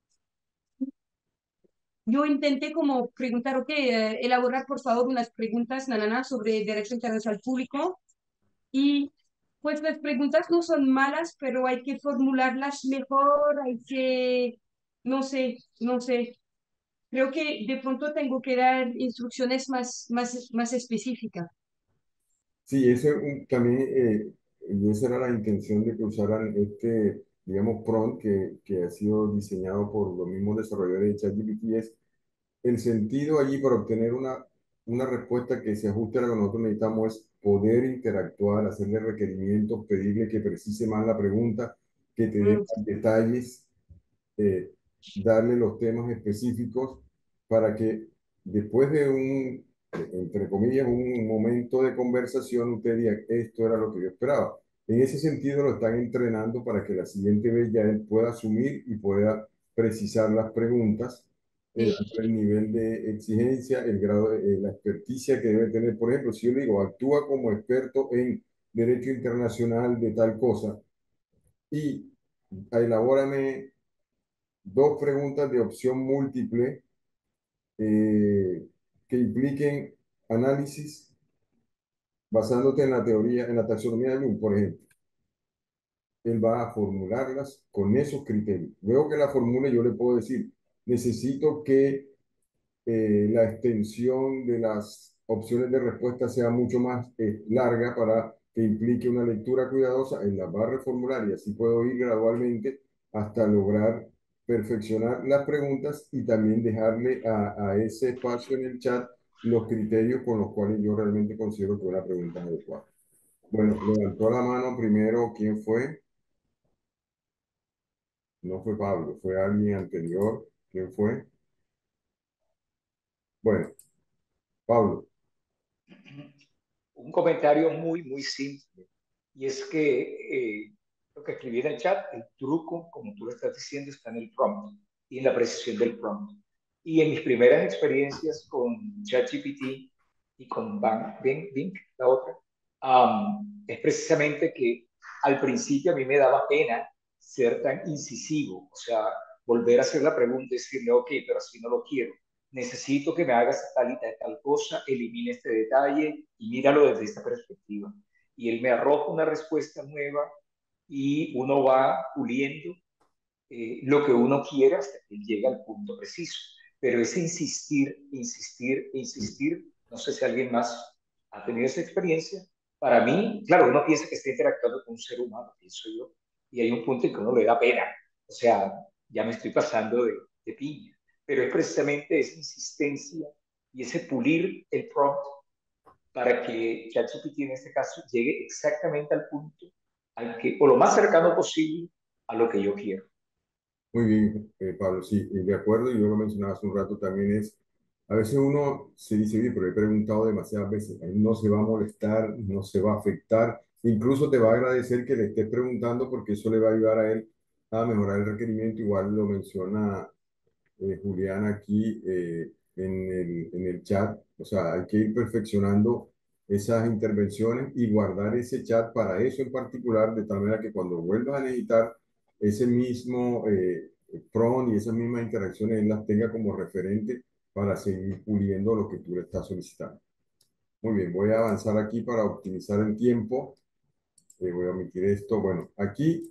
Yo intenté como preguntar, ok, eh, elaborar por favor unas preguntas, nanana, sobre derecho internacional público. Y pues las preguntas no son malas, pero hay que formularlas mejor, hay que, no sé, no sé. Creo que de pronto tengo que dar instrucciones más, más, más específicas. Sí, eso es un- también, eh, y esa era la intención de que usaran este, digamos, prompt que, que ha sido diseñado por los mismos desarrolladores de ChatGPT, es el sentido allí para obtener una, una respuesta que se ajuste a lo que nosotros necesitamos es poder interactuar, hacerle requerimientos, pedirle que precise más la pregunta, que te dé Mm, más detalles, eh, darle los temas específicos para que después de un, entre comillas, un momento de conversación, usted diga, esto era lo que yo esperaba. En ese sentido lo están entrenando para que la siguiente vez ya él pueda asumir y pueda precisar las preguntas eh, Sí. el nivel de exigencia, el grado de eh, la experticia que debe tener. Por ejemplo, si yo le digo, actúa como experto en derecho internacional de tal cosa y elabórame dos preguntas de opción múltiple eh, que impliquen análisis basándote en la teoría, en la taxonomía de Bloom, por ejemplo. Él va a formularlas con esos criterios. Luego que la formule, yo le puedo decir, necesito que eh, la extensión de las opciones de respuesta sea mucho más eh, larga para que implique una lectura cuidadosa. Él las va a reformular y así puedo ir gradualmente hasta lograr perfeccionar las preguntas y también dejarle a, a ese espacio en el chat los criterios con los cuales yo realmente considero que una pregunta es adecuada. Bueno, levantó la mano primero, ¿quién fue? No fue Pablo, fue alguien anterior. ¿Quién fue? Bueno, Pablo. Un comentario muy, muy simple. Y es que eh, lo que escribí en el chat, el truco, como tú lo estás diciendo, está en el prompt y en la precisión del prompt. Y en mis primeras experiencias con ChatGPT y con Bang, Bing, Bing, la otra, um, es precisamente que al principio a mí me daba pena ser tan incisivo, o sea, volver a hacer la pregunta y decirle, ok, pero así no lo quiero. Necesito que me hagas tal y tal, tal cosa, elimine este detalle y míralo desde esta perspectiva. Y él me arroja una respuesta nueva y uno va puliendo eh, lo que uno quiere hasta que llega al punto preciso. Pero ese insistir, insistir, insistir, no sé si alguien más ha tenido esa experiencia. Para mí, claro, uno piensa que está interactuando con un ser humano, pienso yo, y hay un punto en que uno le da pena. O sea, ya me estoy pasando de, de piña. Pero es precisamente esa insistencia y ese pulir el prompt para que ChatGPT en este caso llegue exactamente al punto, al que, o lo más cercano posible a lo que yo quiero. Muy bien, eh, Pablo, sí, y de acuerdo, y yo lo mencionaba hace un rato también es, a veces uno se dice, bien, pero he preguntado demasiadas veces, él no se va a molestar, no se va a afectar, incluso te va a agradecer que le estés preguntando porque eso le va a ayudar a él a mejorar el requerimiento, igual lo menciona eh, Julián aquí eh, en el, en el chat, o sea, hay que ir perfeccionando esas intervenciones y guardar ese chat para eso en particular, de tal manera que cuando vuelvas a necesitar ese mismo eh, prompt y esas mismas interacciones, él las tenga como referente para seguir puliendo lo que tú le estás solicitando. Muy bien, voy a avanzar aquí para optimizar el tiempo. Eh, voy a omitir esto. Bueno, aquí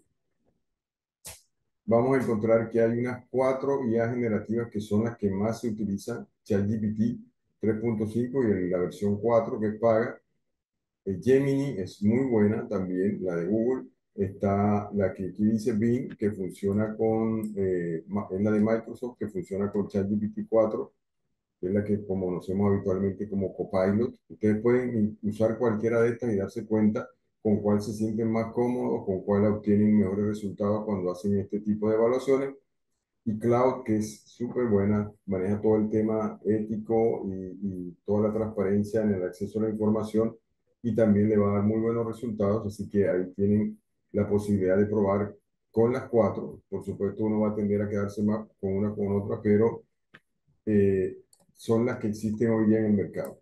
vamos a encontrar que hay unas cuatro I A generativas que son las que más se utilizan, ChatGPT tres punto cinco y la versión cuatro que es paga. El Gemini es muy buena también, la de Google. Está la que aquí dice Bing, que funciona con, eh, es la de Microsoft, que funciona con ChatGPT cuatro, que es la que conocemos habitualmente como Copilot. Ustedes pueden usar cualquiera de estas y darse cuenta con cuál se sienten más cómodos, con cuál obtienen mejores resultados cuando hacen este tipo de evaluaciones. Y Cloud, que es súper buena, maneja todo el tema ético y, y toda la transparencia en el acceso a la información y también le va a dar muy buenos resultados, así que ahí tienen la posibilidad de probar con las cuatro. Por supuesto, uno va a tender a quedarse más con una con otra, pero eh, son las que existen hoy día en el mercado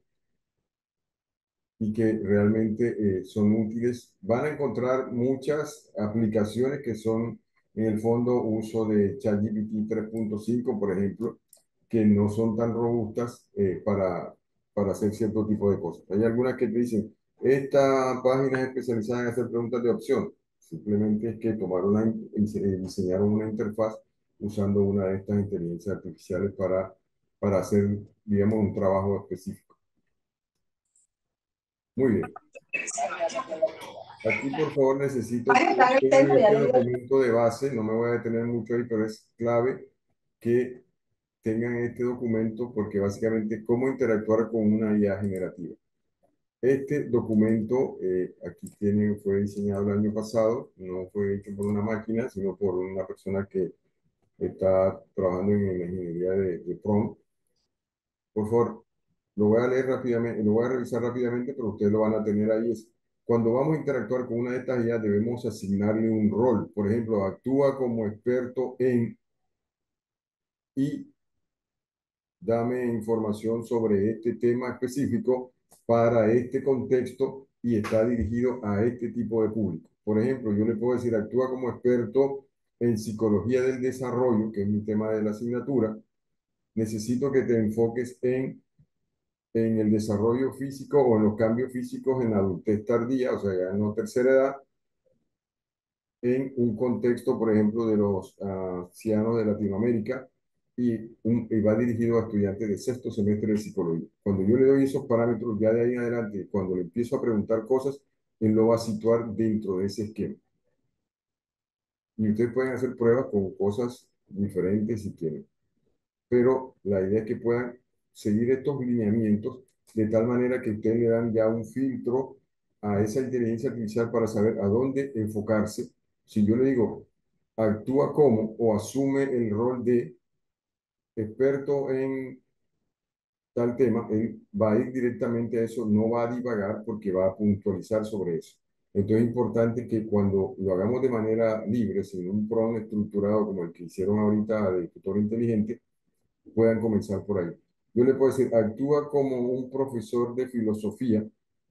y que realmente eh, son útiles. Van a encontrar muchas aplicaciones que son en el fondo uso de ChatGPT tres punto cinco, por ejemplo, que no son tan robustas eh, para, para hacer cierto tipo de cosas. Hay algunas que te dicen, esta página es especializada en hacer preguntas de opción. Simplemente es que tomaron una, eh, diseñaron una interfaz usando una de estas inteligencias artificiales para, para hacer, digamos, un trabajo específico. Muy bien. Aquí, por favor, necesito que tengan este documento de base. No me voy a detener mucho ahí, pero es clave que tengan este documento porque básicamente cómo interactuar con una I A generativa. Este documento, eh, aquí tiene, fue diseñado el año pasado, no fue hecho por una máquina, sino por una persona que está trabajando en la ingeniería de, de prompt. Por favor, lo voy a leer rápidamente, lo voy a revisar rápidamente, pero ustedes lo van a tener ahí. Es, cuando vamos a interactuar con una de estas I A, debemos asignarle un rol. Por ejemplo, actúa como experto en y dame información sobre este tema específico para este contexto y está dirigido a este tipo de público. Por ejemplo, yo le puedo decir, actúa como experto en psicología del desarrollo, que es mi tema de la asignatura. Necesito que te enfoques en, en el desarrollo físico o en los cambios físicos en la adultez tardía, o sea, ya en la tercera edad, en un contexto, por ejemplo, de los uh, ancianos de Latinoamérica y, un, y va dirigido a estudiantes de sexto semestre de psicología. Cuando yo le doy esos parámetros, ya de ahí en adelante, cuando le empiezo a preguntar cosas, él lo va a situar dentro de ese esquema. Y ustedes pueden hacer pruebas con cosas diferentes si quieren. Pero la idea es que puedan seguir estos lineamientos de tal manera que ustedes le dan ya un filtro a esa inteligencia artificial para saber a dónde enfocarse. Si yo le digo, actúa como o asume el rol de experto en tal tema, él va a ir directamente a eso, no va a divagar porque va a puntualizar sobre eso. Entonces es importante que cuando lo hagamos de manera libre, sin un prompt estructurado como el que hicieron ahorita de tutor inteligente, puedan comenzar por ahí. Yo le puedo decir, actúa como un profesor de filosofía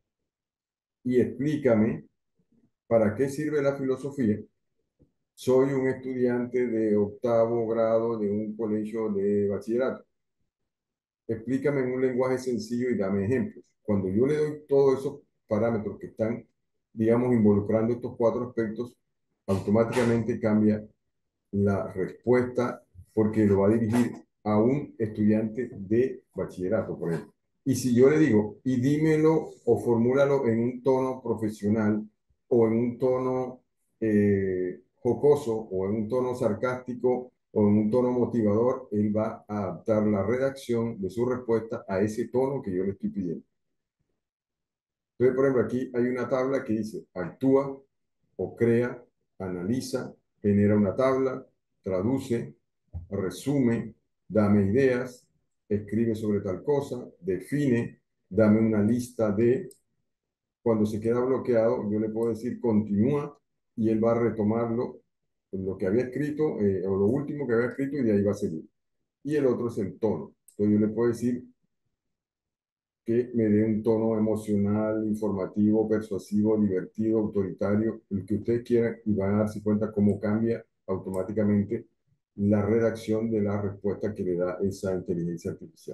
y explícame para qué sirve la filosofía. Soy un estudiante de octavo grado de un colegio de bachillerato. Explícame en un lenguaje sencillo y dame ejemplos. Cuando yo le doy todos esos parámetros que están, digamos, involucrando estos cuatro aspectos, automáticamente cambia la respuesta porque lo va a dirigir a un estudiante de bachillerato, por ejemplo. Y si yo le digo, y dímelo o formúlalo en un tono profesional o en un tono eh, jocoso o en un tono sarcástico o en un tono motivador, él va a adaptar la redacción de su respuesta a ese tono que yo le estoy pidiendo. Entonces, por ejemplo, aquí hay una tabla que dice, actúa o crea, analiza, genera una tabla, traduce, resume, dame ideas, escribe sobre tal cosa, define, dame una lista de, cuando se queda bloqueado, yo le puedo decir continúa y él va a retomarlo, lo que había escrito, eh, o lo último que había escrito y de ahí va a seguir. Y el otro es el tono. Entonces yo le puedo decir que me dé un tono emocional, informativo, persuasivo, divertido, autoritario, el que ustedes quieran, y van a darse cuenta cómo cambia automáticamente la redacción de la respuesta que le da esa inteligencia artificial.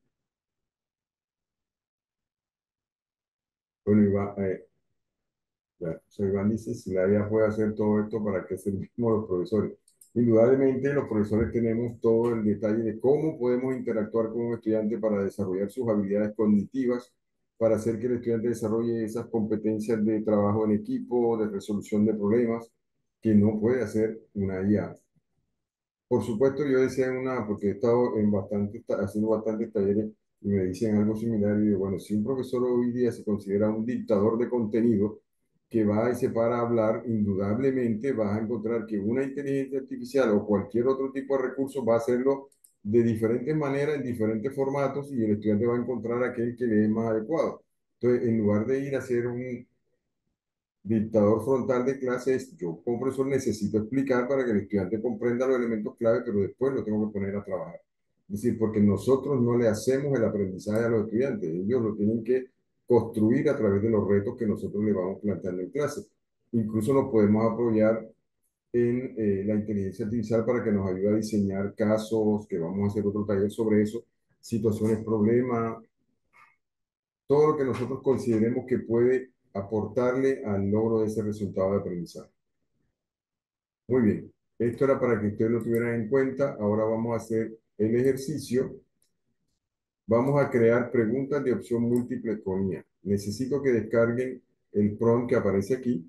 Bueno, Iván, eh, ya, soy Iván dice, si la I A puede hacer todo esto, ¿para qué servimos los profesores? Indudablemente, los profesores tenemos todo el detalle de cómo podemos interactuar con un estudiante para desarrollar sus habilidades cognitivas, para hacer que el estudiante desarrolle esas competencias de trabajo en equipo, de resolución de problemas, que no puede hacer una I A. Por supuesto, yo decía en una, porque he estado en bastante, haciendo bastantes talleres y me dicen algo similar, y digo, bueno, si un profesor hoy día se considera un dictador de contenido, que va y se para a hablar, indudablemente vas a encontrar que una inteligencia artificial o cualquier otro tipo de recurso va a hacerlo de diferentes maneras, en diferentes formatos, y el estudiante va a encontrar aquel que le es más adecuado. Entonces, en lugar de ir a hacer un dictador frontal de clases, yo como profesor necesito explicar para que el estudiante comprenda los elementos clave, pero después lo tengo que poner a trabajar. Es decir, porque nosotros no le hacemos el aprendizaje a los estudiantes, ellos lo tienen que construir a través de los retos que nosotros le vamos planteando en clase. Incluso nos podemos apoyar en eh, la inteligencia artificial para que nos ayude a diseñar casos, que vamos a hacer otro taller sobre eso, situaciones, problemas, todo lo que nosotros consideremos que puede aportarle al logro de ese resultado de aprendizaje. Muy bien, esto era para que ustedes lo tuvieran en cuenta. Ahora vamos a hacer el ejercicio. Vamos a crear preguntas de opción múltiple con I A. Necesito que descarguen el prompt que aparece aquí.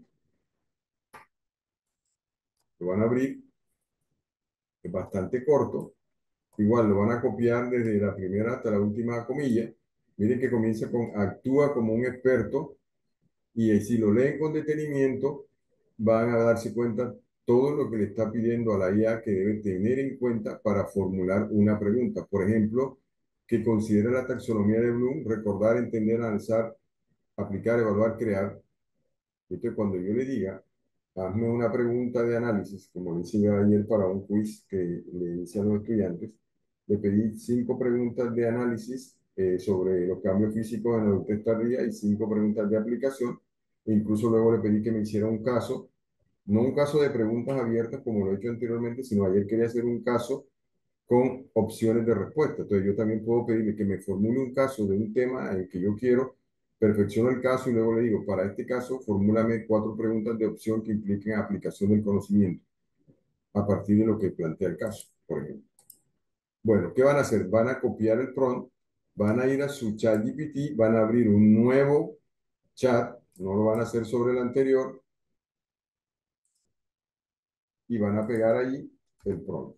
Lo van a abrir. Es bastante corto. Igual lo van a copiar desde la primera hasta la última comilla. Miren que comienza con actúa como un experto. Y si lo leen con detenimiento, van a darse cuenta todo lo que le está pidiendo a la I A que debe tener en cuenta para formular una pregunta. Por ejemplo, que considere la taxonomía de Bloom, recordar, entender, analizar, aplicar, evaluar, crear. Entonces, cuando yo le diga, hazme una pregunta de análisis, como le hice ayer para un quiz que le hice a los estudiantes, le pedí cinco preguntas de análisis eh, sobre los cambios físicos en la adultez tardía y cinco preguntas de aplicación. E incluso luego le pedí que me hiciera un caso, no un caso de preguntas abiertas como lo he hecho anteriormente, sino ayer quería hacer un caso con opciones de respuesta. Entonces yo también puedo pedirle que me formule un caso de un tema en el que yo quiero, perfecciono el caso y luego le digo, para este caso, formúlame cuatro preguntas de opción que impliquen aplicación del conocimiento a partir de lo que plantea el caso, por ejemplo. Bueno, ¿qué van a hacer? Van a copiar el prompt, van a ir a su chat G P T, van a abrir un nuevo chat, no lo van a hacer sobre el anterior, y van a pegar ahí el prompt.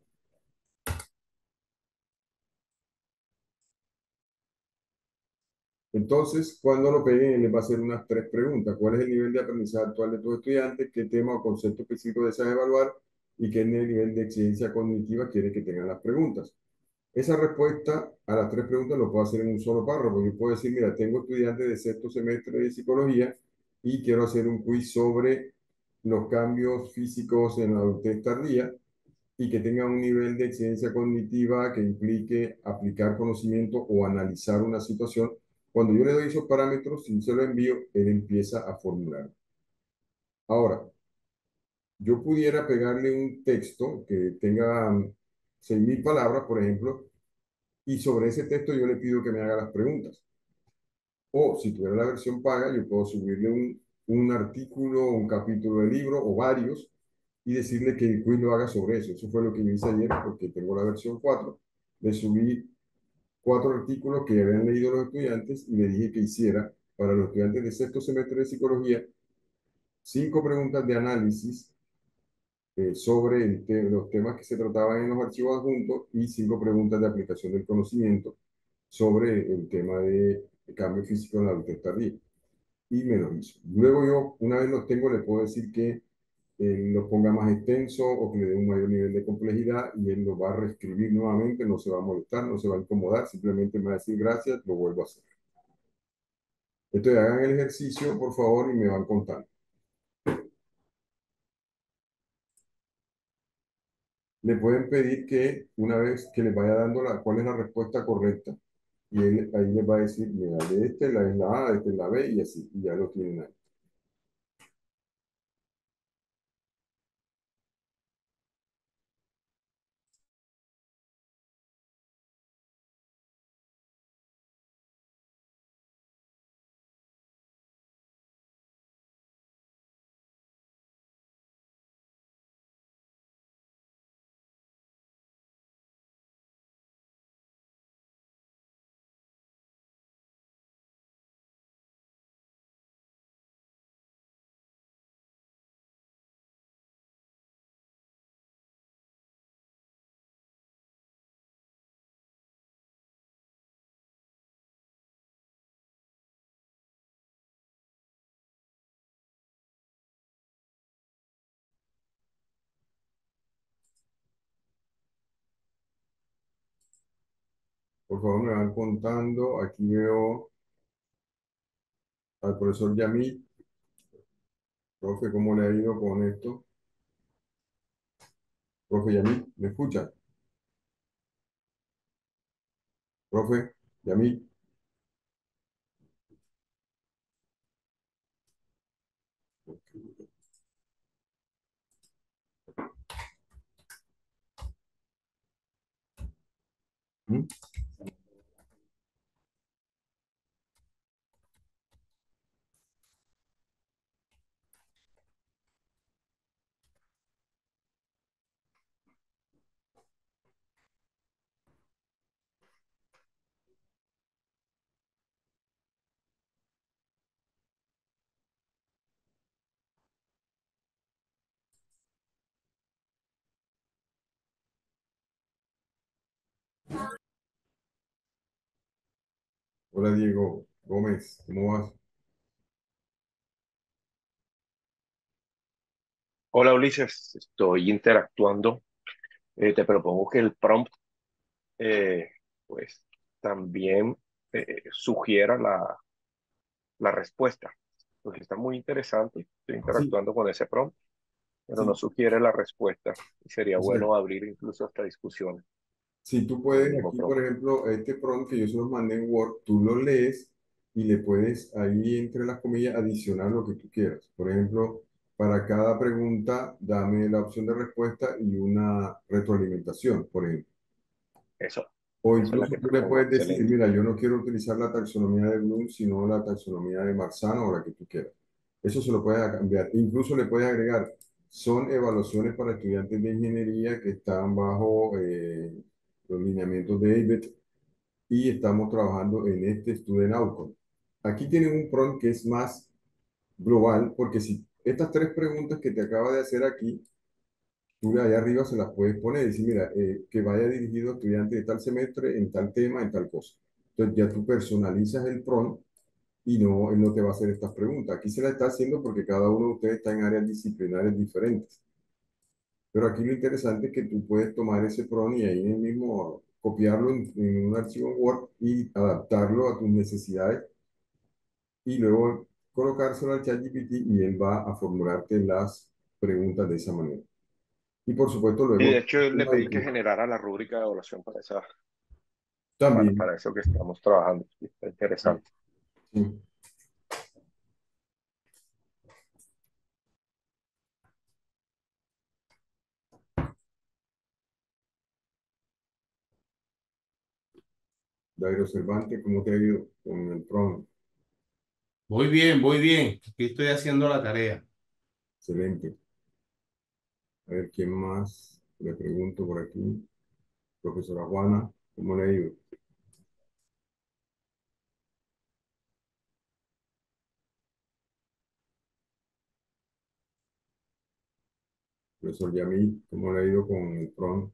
Entonces, cuando lo peguen, les va a hacer unas tres preguntas. ¿Cuál es el nivel de aprendizaje actual de tus estudiantes? ¿Qué tema o concepto específico deseas evaluar? ¿Y qué nivel de exigencia cognitiva quiere que tengan las preguntas? Esa respuesta a las tres preguntas lo puedo hacer en un solo párrafo. Yo puedo decir, mira, tengo estudiantes de sexto semestre de psicología y quiero hacer un quiz sobre los cambios físicos en la adultez tardía y que tenga un nivel de exigencia cognitiva que implique aplicar conocimiento o analizar una situación. Cuando yo le doy esos parámetros, si se lo envío, él empieza a formular. Ahora, yo pudiera pegarle un texto que tenga seis mil palabras, por ejemplo, y sobre ese texto yo le pido que me haga las preguntas. O si tuviera la versión paga, yo puedo subirle un, un artículo, un capítulo de libro o varios y decirle que el quiz lo haga sobre eso. Eso fue lo que yo hice ayer porque tengo la versión cuatro. Le subí cuatro artículos que habían leído los estudiantes y le dije que hiciera para los estudiantes de sexto semestre de psicología cinco preguntas de análisis eh, sobre el te los temas que se trataban en los archivos adjuntos y cinco preguntas de aplicación del conocimiento sobre el tema de cambio físico en la adultez tardía. Y me lo hizo. Luego yo, una vez los tengo, le puedo decir que eh, lo ponga más extenso o que le dé un mayor nivel de complejidad y él lo va a reescribir nuevamente, no se va a molestar, no se va a incomodar, simplemente me va a decir gracias, lo vuelvo a hacer. Entonces hagan el ejercicio, por favor, y me van contando. Le pueden pedir que una vez que les vaya dando la, cuál es la respuesta correcta, y él ahí les va a decir, mira, de este la es la A, de este es la B, y así, y ya lo tienen ahí. Por favor, me van contando. Aquí veo al profesor Yamil. Profe, ¿cómo le ha ido con esto? Profe Yamil, ¿me escucha? Profe Yamil. ¿Mm? Hola Diego Gómez, ¿cómo vas? Hola Ulises, estoy interactuando. Eh, te propongo que el prompt eh, pues también eh, sugiera la, la respuesta, porque está muy interesante. Estoy Sí, interactuando con ese prompt, pero no sí, sugiere la respuesta y sería o sea, bueno abrir incluso esta discusión. Si tú con el puedes, mismo aquí prompt. por ejemplo, este prompt que yo se los mandé en Word, tú lo lees y le puedes ahí entre las comillas adicionar lo que tú quieras. Por ejemplo, para cada pregunta, dame la opción de respuesta y una retroalimentación, por ejemplo. Eso, O esa es la incluso que tú le propongo, puedes decir, excelente. mira, yo no quiero utilizar la taxonomía de Bloom, sino la taxonomía de Marzano o la que tú quieras. Eso se lo puedes cambiar. Incluso le puedes agregar, son evaluaciones para estudiantes de ingeniería que están bajo eh, los lineamientos de A I B E T y estamos trabajando en este Student Outcome. Aquí tienen un prompt que es más global, porque si estas tres preguntas que te acaba de hacer aquí, tú de allá arriba se las puedes poner y decir, mira, eh, que vaya dirigido a estudiantes de tal semestre, en tal tema, en tal cosa. Entonces ya tú personalizas el prompt y no, él no te va a hacer estas preguntas. Aquí se la está haciendo porque cada uno de ustedes está en áreas disciplinares diferentes. Pero aquí lo interesante es que tú puedes tomar ese prompt y ahí en el mismo copiarlo en, en un archivo Word y adaptarlo a tus necesidades y luego colocárselo al ChatGPT y él va a formularte las preguntas de esa manera. Y por supuesto Y de luego hecho le pedí que generara la rúbrica de evaluación para esa, para, también. para eso que estamos trabajando. Está interesante. Sí. Dairo Cervantes, ¿cómo te ha ido con el prompt? Voy bien, voy bien. Aquí estoy haciendo la tarea. Excelente. A ver, ¿quién más? Le pregunto por aquí. Profesora Juana, ¿cómo le ha ido? Profesor Yamil, ¿cómo le ha ido con el prompt?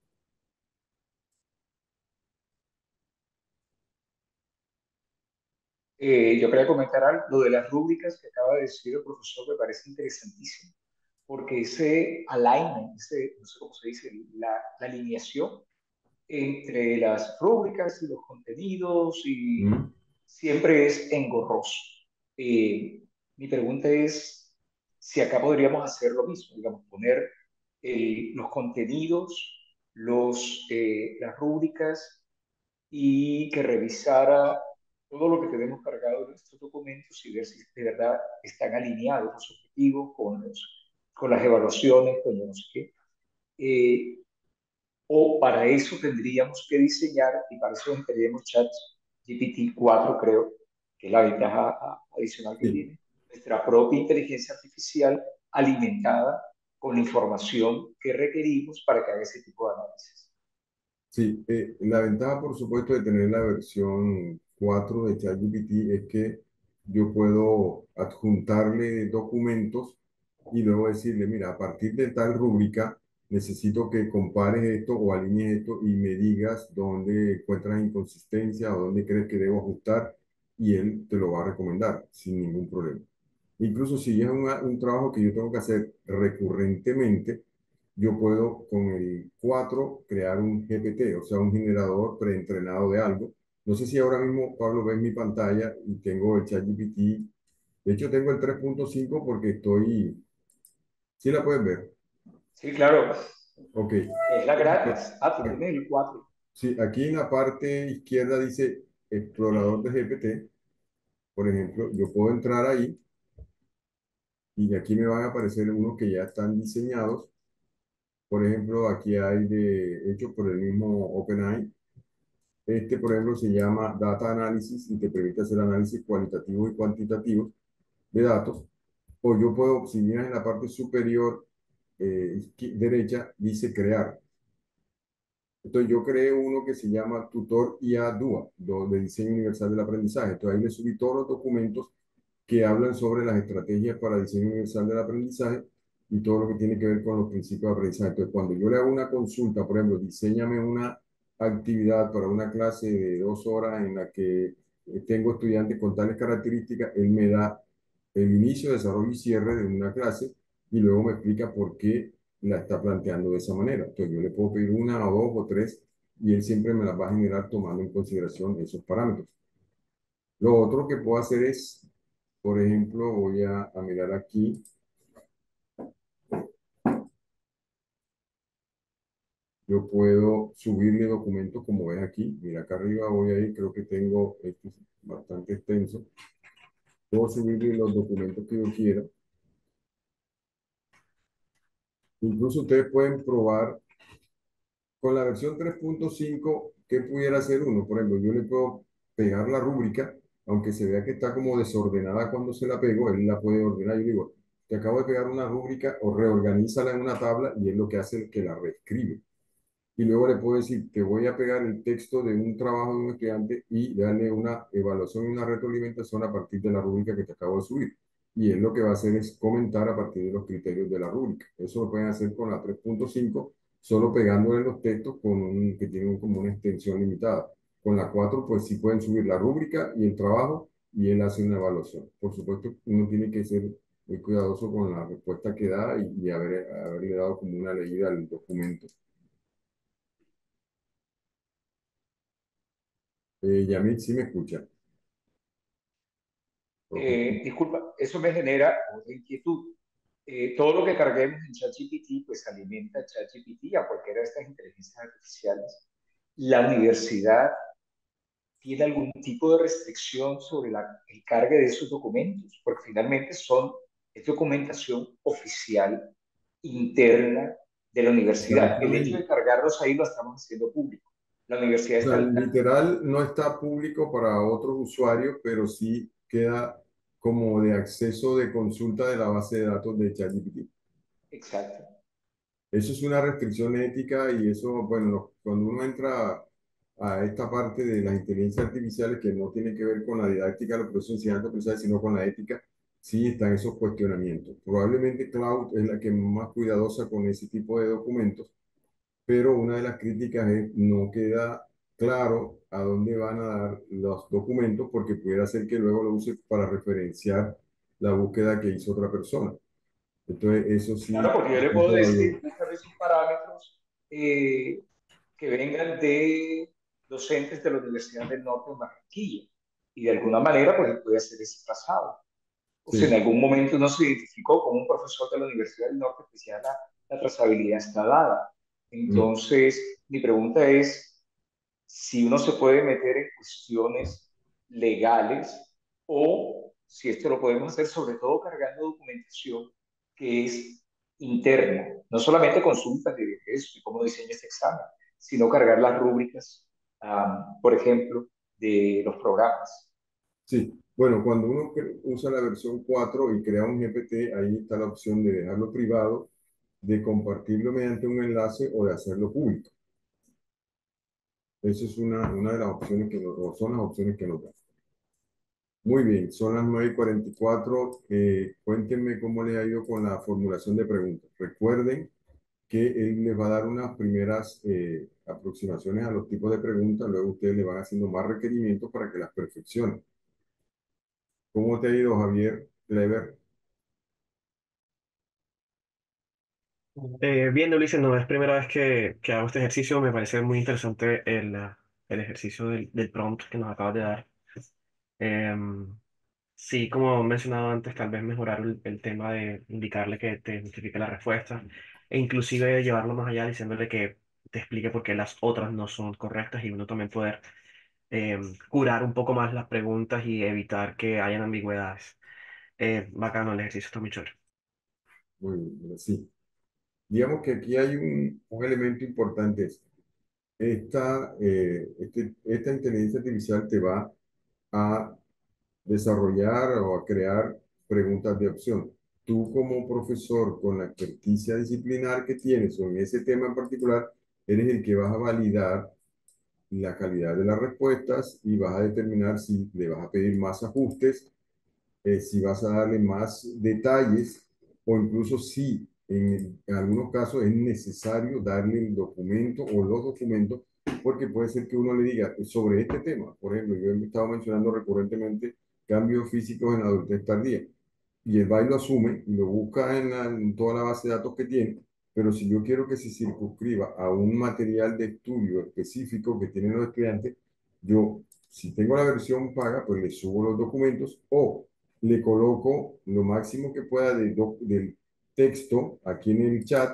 Eh, yo quería comentar algo, lo de las rúbricas que acaba de decir el profesor me parece interesantísimo, porque ese alignment, ese, no sé cómo se dice, la, la alineación entre las rúbricas y los contenidos y ¿Mm? siempre es engorroso. Eh, Mi pregunta es si acá podríamos hacer lo mismo, digamos, poner el- los contenidos, los, eh, las rúbricas y que revisara todo lo que tenemos cargado en nuestros documentos y ver si de verdad están alineados los objetivos con, los, con las evaluaciones, con yo no sé qué. Eh, o para eso tendríamos que diseñar, y para eso necesitaríamos chat G P T cuatro, creo, que es la ventaja a- adicional que Sí. tiene, nuestra propia inteligencia artificial alimentada con la información que requerimos para que haga ese tipo de análisis. Sí, eh, la ventaja, por supuesto, de tener la versión cuatro de ChatGPT es que yo puedo adjuntarle documentos y luego decirle, mira, a partir de tal rúbrica, necesito que compares esto o alinees esto y me digas dónde encuentras inconsistencia o dónde crees que debo ajustar y él te lo va a recomendar sin ningún problema. Incluso si es una- un trabajo que yo tengo que hacer recurrentemente, yo puedo con el cuatro crear un G P T, o sea, un generador preentrenado de algo. No sé si ahora mismo, Pablo, ves mi pantalla y tengo el ChatGPT. De hecho, tengo el tres punto cinco porque estoy... ¿Sí la puedes ver? Sí, claro, Ok. es la gratis. Ah, tú tienes el cuatro. Sí, aquí en la parte izquierda dice explorador de G P T. Por ejemplo, yo puedo entrar ahí y aquí me van a aparecer unos que ya están diseñados. Por ejemplo, aquí hay de, hecho por el mismo OpenAI. Este, por ejemplo, se llama Data Analysis y te permite hacer análisis cualitativos y cuantitativos de datos. O yo puedo, si miras en la parte superior eh, izquier- derecha, dice crear. Entonces yo creé uno que se llama Tutor I A DUA, do- de Diseño Universal del Aprendizaje. Entonces ahí le subí todos los documentos que hablan sobre las estrategias para diseño universal del aprendizaje y todo lo que tiene que ver con los principios de aprendizaje. Entonces, cuando yo le hago una consulta, por ejemplo, diseñame una actividad para una clase de dos horas en la que eh, tengo estudiantes con tales características, él me da el inicio, desarrollo y cierre de una clase y luego me explica por qué la está planteando de esa manera. Entonces, yo le puedo pedir una o dos o tres y él siempre me las va a generar tomando en consideración esos parámetros. Lo otro que puedo hacer es, por ejemplo, voy a, a mirar aquí. yo puedo subirle documentos como ves aquí. Mira, acá arriba voy a ir, creo que tengo, esto es bastante extenso. Puedo subirle los documentos que yo quiera. Incluso ustedes pueden probar con la versión tres punto cinco qué pudiera hacer uno. Por ejemplo, yo le puedo pegar la rúbrica, aunque se vea que está como desordenada cuando se la pego, él la puede ordenar. Yo digo, te acabo de pegar una rúbrica o reorganízala en una tabla y es lo que hace es que la reescribe. Y luego le puedo decir, te voy a pegar el texto de un trabajo de un estudiante y darle una evaluación y una retroalimentación a partir de la rúbrica que te acabo de subir. Y él lo que va a hacer es comentar a partir de los criterios de la rúbrica. Eso lo pueden hacer con la tres punto cinco, solo pegándole los textos con un, que tienen como una extensión limitada. Con la cuatro, pues sí pueden subir la rúbrica y el trabajo y él hace una evaluación. Por supuesto, uno tiene que ser muy cuidadoso con la respuesta que da y, y haber, haberle dado como una leída al documento. Eh, Yamit, ¿sí me escucha? Eh, disculpa, eso me genera otra inquietud. Eh, todo lo que carguemos en ChatGPT, pues alimenta a ChatGPT y a cualquiera de estas inteligencias artificiales. La universidad tiene algún tipo de restricción sobre la, el cargue de esos documentos, porque finalmente son, es documentación oficial interna de la universidad. El hecho de Exactamente. cargarlos ahí lo estamos haciendo público. La universidad O está sea, al tanto. literal no está público para otros usuarios, pero sí queda como de acceso de consulta de la base de datos de ChatGPT. Exacto. Eso es una restricción ética y eso, bueno, cuando uno entra a esta parte de las inteligencias artificiales que no tiene que ver con la didáctica de los procesos de enseñanza aprendizaje, sino con la ética, sí están esos cuestionamientos. Probablemente Cloud es la que es más cuidadosa con ese tipo de documentos, pero una de las críticas es no queda claro a dónde van a dar los documentos porque pudiera ser que luego lo use para referenciar la búsqueda que hizo otra persona. Entonces, eso Claro, sí, porque yo le está puedo todavía. decir, búscame esos parámetros eh, que vengan de docentes de la Universidad del Norte de Barranquilla. Y de alguna manera, pues él puede hacer ese trazado. O si en Sí. algún momento no se identificó con un profesor de la Universidad del Norte, pues ya la, la trazabilidad está dada. Mm. Entonces, mi pregunta es si uno se puede meter en cuestiones legales o si esto lo podemos hacer sobre todo cargando documentación que es interna, no solamente consultas de eso y cómo diseño este examen, sino cargar las rúbricas, um, por ejemplo, de los programas. Sí, bueno, cuando uno cre- usa la versión cuatro y crea un G P T, ahí está la opción de dejarlo privado, de compartirlo mediante un enlace o de hacerlo público. Esa es una, una de las opciones que nos, o son las opciones que nos dan. Muy bien, son las nueve y cuarenta y cuatro. Eh, cuéntenme cómo les ha ido con la formulación de preguntas. Recuerden que él les va a dar unas primeras eh, aproximaciones a los tipos de preguntas, luego ustedes le van haciendo más requerimientos para que las perfeccionen. ¿Cómo te ha ido, Javier Clever? Eh, bien, Ulises, no es primera vez que, que hago este ejercicio. Me parece muy interesante el, ah, el ejercicio del, del prompt que nos acabas de dar. Em, sí, como he mencionado antes, tal vez mejorar el, el tema de indicarle que te justifique la respuesta e inclusive llevarlo más allá diciéndole que te explique por qué las otras no son correctas y uno también poder em, curar un poco más las preguntas y evitar que hayan ambigüedades. Eh, bacano, el ejercicio está muy chévere. Muy bien, sí. Digamos que aquí hay un, un elemento importante. Es esta, eh, este- esta inteligencia artificial te va a desarrollar o a crear preguntas de opción. Tú como profesor, con la experticia disciplinar que tienes o en ese tema en particular, eres el que vas a validar la calidad de las respuestas y vas a determinar si le vas a pedir más ajustes, eh, si vas a darle más detalles o incluso si en, en algunos casos es necesario darle el documento o los documentos, porque puede ser que uno le diga sobre este tema. Por ejemplo, yo he estado mencionando recurrentemente cambios físicos en la adultez tardía y el va y lo asume y lo busca en, la- en toda la base de datos que tiene, pero si yo quiero que se circunscriba a un material de estudio específico que tienen los estudiantes, yo, si tengo la versión paga, pues le subo los documentos o le coloco lo máximo que pueda de doc- del texto aquí en el chat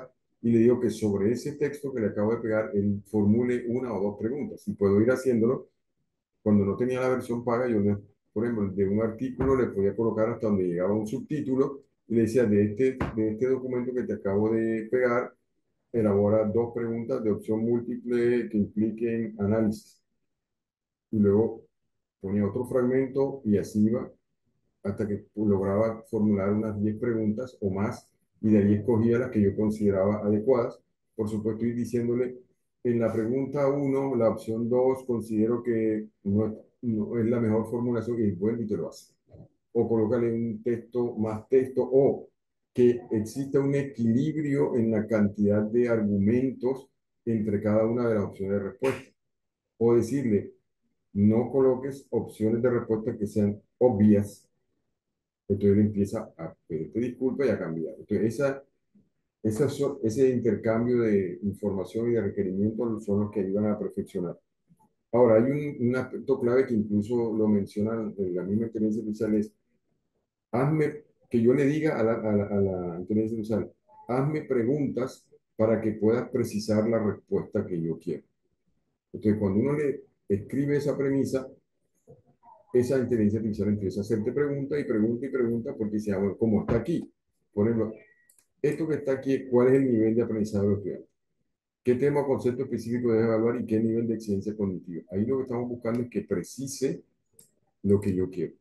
y le digo que sobre ese texto que le acabo de pegar, él formule una o dos preguntas. Y puedo ir haciéndolo. Cuando no tenía la versión paga, yo, le- por ejemplo, de un artículo le podía colocar hasta donde llegaba un subtítulo y le decía, de este, de este documento que te acabo de pegar, elabora dos preguntas de opción múltiple que impliquen análisis. Y luego ponía otro fragmento y así iba hasta que lograba formular unas diez preguntas o más, y de ahí escogía las que yo consideraba adecuadas. Por supuesto, ir diciéndole, en la pregunta uno, la opción dos, considero que no, es- no es la mejor formulación, y vuelve y te lo hace. O colócale un texto, más texto, o que exista un equilibrio en la cantidad de argumentos entre cada una de las opciones de respuesta. O decirle, no coloques opciones de respuesta que sean obvias. Entonces él empieza a pedirte disculpas y a cambiar. Entonces, esa, esa so- ese intercambio de información y de requerimientos son los que ayudan a perfeccionar. Ahora, hay un, un aspecto clave que incluso lo mencionan en la misma inteligencia artificial, es, hazme, que yo le diga a la, a la, a la inteligencia artificial, hazme preguntas para que puedas precisar la respuesta que yo quiero. Entonces, cuando uno le escribe esa premisa, esa inteligencia artificial empieza a hacerte preguntas y pregunta y pregunta porque dice, ah, bueno, como está aquí, por ejemplo, esto que está aquí, ¿cuál es el nivel de aprendizaje del estudiante? ¿Qué tema o concepto específico debe evaluar y qué nivel de exigencia cognitiva? Ahí lo que estamos buscando es que precise lo que yo quiero.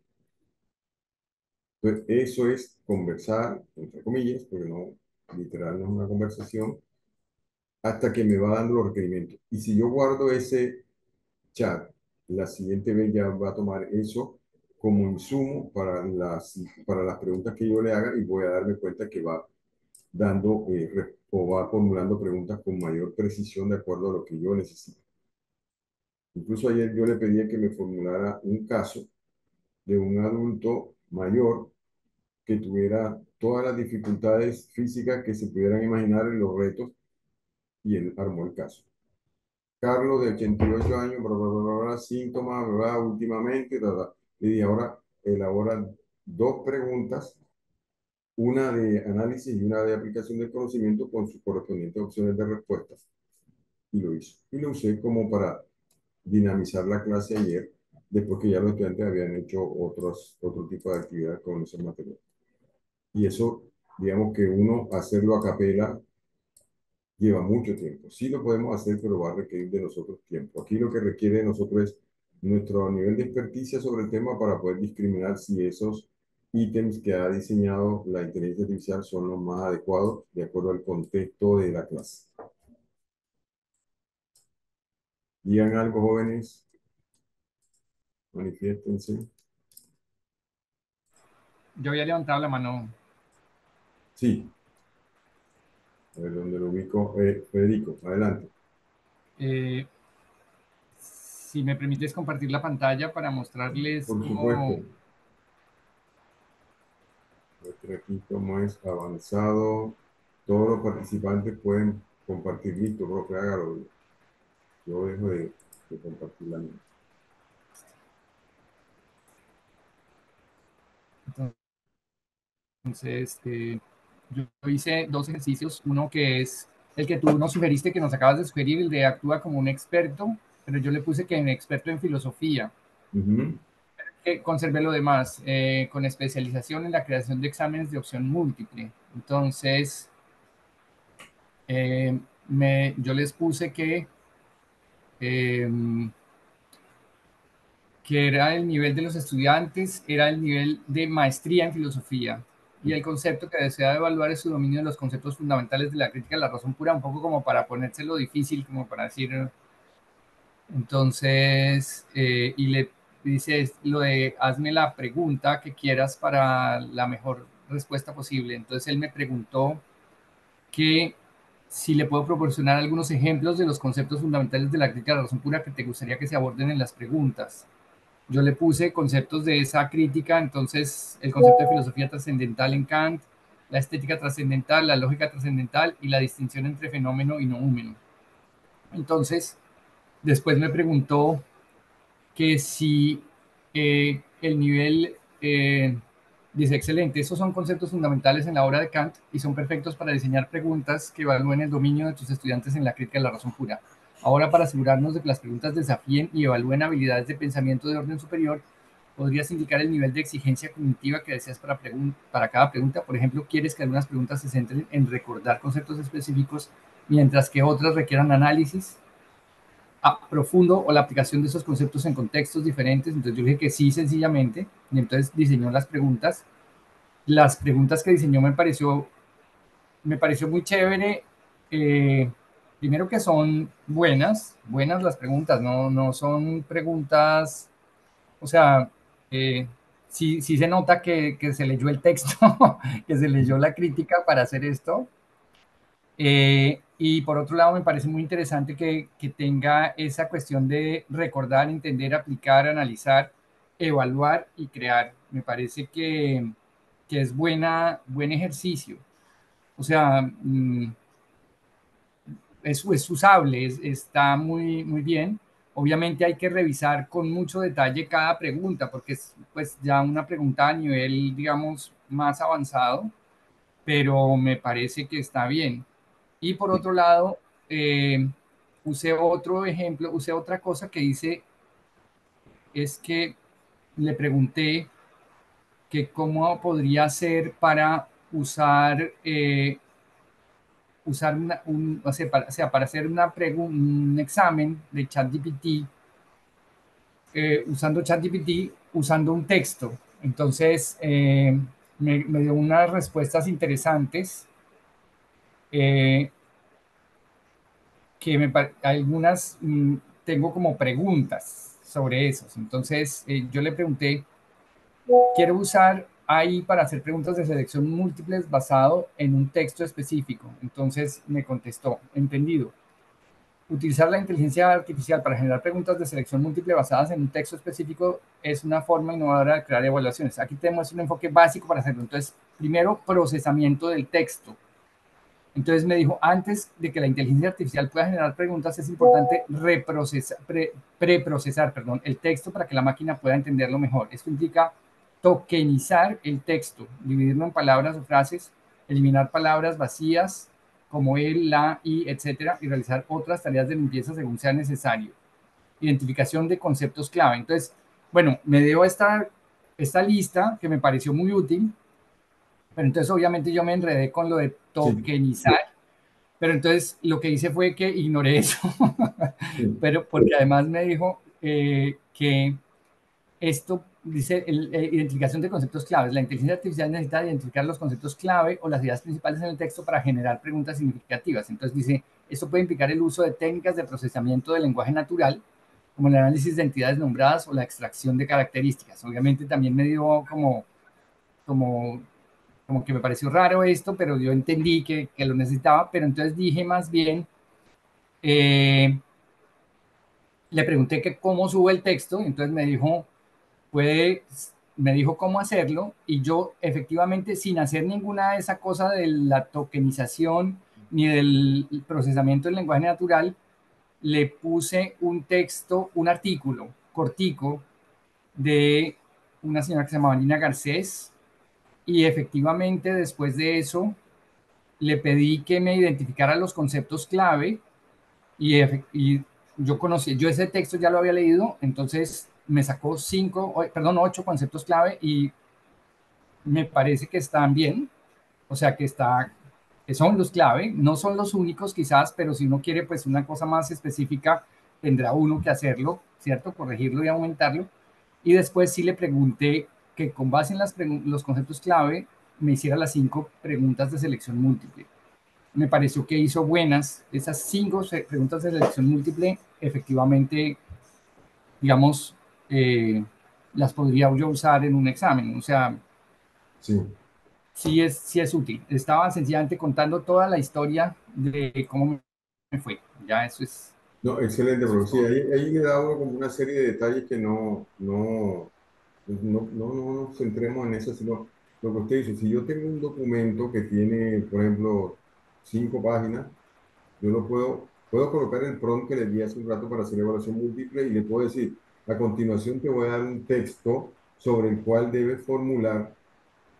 Entonces, eso es conversar, entre comillas, porque no, literal, no es una conversación, hasta que me va dando los requerimientos. Y si yo guardo ese chat, la siguiente vez ya va a tomar eso como insumo para las, para las preguntas que yo le haga, y voy a darme cuenta que va dando eh, re- o va formulando preguntas con mayor precisión de acuerdo a lo que yo necesito. Incluso ayer yo le pedía que me formulara un caso de un adulto mayor que tuviera todas las dificultades físicas que se pudieran imaginar en los retos, y él armó el caso. Carlos, de ochenta y ocho años, bla, bla, bla, bla, bla, síntomas, bla, bla, últimamente, bla, bla. Le dije, ahora elabora dos preguntas, una de análisis y una de aplicación del conocimiento con sus correspondientes opciones de respuestas. Y lo hizo. Y lo usé como para dinamizar la clase ayer, después que ya los estudiantes habían hecho otros, otro tipo de actividades con esos materiales. Y eso, digamos que uno hacerlo a capela lleva mucho tiempo. Sí lo podemos hacer, pero va a requerir de nosotros tiempo. Aquí lo que requiere de nosotros es nuestro nivel de experticia sobre el tema para poder discriminar si esos ítems que ha diseñado la inteligencia artificial son los más adecuados de acuerdo al contexto de la clase. Digan algo, jóvenes. Manifiéstense. Yo había levantado la mano. Sí. A ver dónde lo ubico. Eh, Federico, adelante. Eh, si me permites compartir la pantalla para mostrarles Por cómo... supuesto. Muestra aquí cómo es avanzado. Todos los participantes pueden compartir. Listo, profe, hágalo. Yo dejo de, de compartir la mía. Entonces, eh, yo hice dos ejercicios. Uno que es el que tú nos sugeriste, que nos acabas de sugerir, el de actúa como un experto, pero yo le puse que un experto en filosofía. Uh-huh. Que conservé lo demás, eh, con especialización en la creación de exámenes de opción múltiple. Entonces, eh, me, yo les puse que, eh, que era el nivel de los estudiantes, era el nivel de maestría en filosofía. Y el concepto que desea evaluar es su dominio de los conceptos fundamentales de la crítica de la razón pura, un poco como para ponérselo difícil, como para decir... Entonces, eh, y le dice lo de hazme la pregunta que quieras para la mejor respuesta posible. Entonces él me preguntó que si le puedo proporcionar algunos ejemplos de los conceptos fundamentales de la crítica de la razón pura que te gustaría que se aborden en las preguntas. Yo le puse conceptos de esa crítica, entonces el concepto de filosofía trascendental en Kant, la estética trascendental, la lógica trascendental y la distinción entre fenómeno y noúmeno. Entonces, después me preguntó que si eh, el nivel eh, Dice, excelente, esos son conceptos fundamentales en la obra de Kant y son perfectos para diseñar preguntas que evalúen el dominio de tus estudiantes en la crítica de la razón pura. Ahora, para asegurarnos de que las preguntas desafíen y evalúen habilidades de pensamiento de orden superior, ¿podrías indicar el nivel de exigencia cognitiva que deseas para, para cada pregunta? Por ejemplo, ¿quieres que algunas preguntas se centren en recordar conceptos específicos, mientras que otras requieran análisis a profundo o la aplicación de esos conceptos en contextos diferentes? Entonces yo dije que sí, sencillamente, y entonces diseñó las preguntas. Las preguntas que diseñó me pareció, me pareció muy chévere. Eh, primero que son buenas, buenas las preguntas, no, no son preguntas, o sea, eh, sí, sí se nota que, que se leyó el texto, que se leyó la crítica para hacer esto. Eh, y por otro lado, me parece muy interesante que, que tenga esa cuestión de recordar, entender, aplicar, analizar, evaluar y crear. Me parece que, que es buena, buen ejercicio. O sea, mm, es, es usable, es, está muy, muy bien. Obviamente hay que revisar con mucho detalle cada pregunta, porque es pues ya una pregunta a nivel, digamos, más avanzado, pero me parece que está bien. Y por otro lado, eh, usé otro ejemplo, usé otra cosa que hice, es que le pregunté que cómo podría ser para usar, eh, usar una, un, o sea, para, o sea, para hacer una un examen de ChatGPT, eh, usando ChatGPT, usando un texto. Entonces, eh, me, me dio unas respuestas interesantes. Eh, que me, algunas mmm, tengo como preguntas sobre esos. Entonces, eh, yo le pregunté, quiero usar ahí para hacer preguntas de selección múltiples basado en un texto específico. Entonces me contestó, entendido. Utilizar la inteligencia artificial para generar preguntas de selección múltiple basadas en un texto específico es una forma innovadora de crear evaluaciones. Aquí tenemos un enfoque básico para hacerlo. Entonces, primero, procesamiento del texto. Entonces me dijo, antes de que la inteligencia artificial pueda generar preguntas, es importante reprocesar, pre, preprocesar perdón, el texto para que la máquina pueda entenderlo mejor. Esto implica tokenizar el texto, dividirlo en palabras o frases, eliminar palabras vacías como el, la, y, etcétera, y realizar otras tareas de limpieza según sea necesario. Identificación de conceptos clave. Entonces, bueno, me dio esta, esta lista que me pareció muy útil. Pero entonces obviamente yo me enredé con lo de tokenizar, sí. Pero entonces lo que hice fue que ignoré eso, sí. Pero porque además me dijo eh, que esto dice el, el, identificación de conceptos claves. La inteligencia artificial necesita identificar los conceptos clave o las ideas principales en el texto para generar preguntas significativas. Entonces dice, esto puede implicar el uso de técnicas de procesamiento del lenguaje natural, como el análisis de entidades nombradas o la extracción de características. Obviamente también me dio como, como como que me pareció raro esto, pero yo entendí que, que lo necesitaba, pero entonces dije más bien, eh, le pregunté que cómo subo el texto, entonces me dijo, puede, me dijo cómo hacerlo, y yo efectivamente sin hacer ninguna de esa cosa de la tokenización ni del procesamiento del lenguaje natural, le puse un texto, un artículo cortico de una señora que se llamaba Lina Garcés, y efectivamente después de eso le pedí que me identificara los conceptos clave y, y yo conocí, yo ese texto ya lo había leído, entonces me sacó cinco, perdón, ocho conceptos clave y me parece que están bien, o sea que está, que son los clave, no son los únicos quizás, pero si uno quiere pues una cosa más específica, tendrá uno que hacerlo, ¿cierto? Corregirlo y aumentarlo. Y después sí le pregunté que con base en las los conceptos clave me hiciera las cinco preguntas de selección múltiple. Me pareció que hizo buenas. Esas cinco preguntas de selección múltiple, efectivamente, digamos, eh, las podría yo usar en un examen. O sea, sí. Sí, es, sí es útil. Estaba sencillamente contando toda la historia de cómo me fue. Ya eso es. No, excelente, pero sí, ahí, ahí le da uno como una serie de detalles que no, no, no, no, no nos centremos en eso, sino lo que usted dice. Si yo tengo un documento que tiene, por ejemplo, cinco páginas, yo lo puedo, puedo colocar el prompt que le di hace un rato para hacer evaluación múltiple y le puedo decir, a continuación te voy a dar un texto sobre el cual debes formular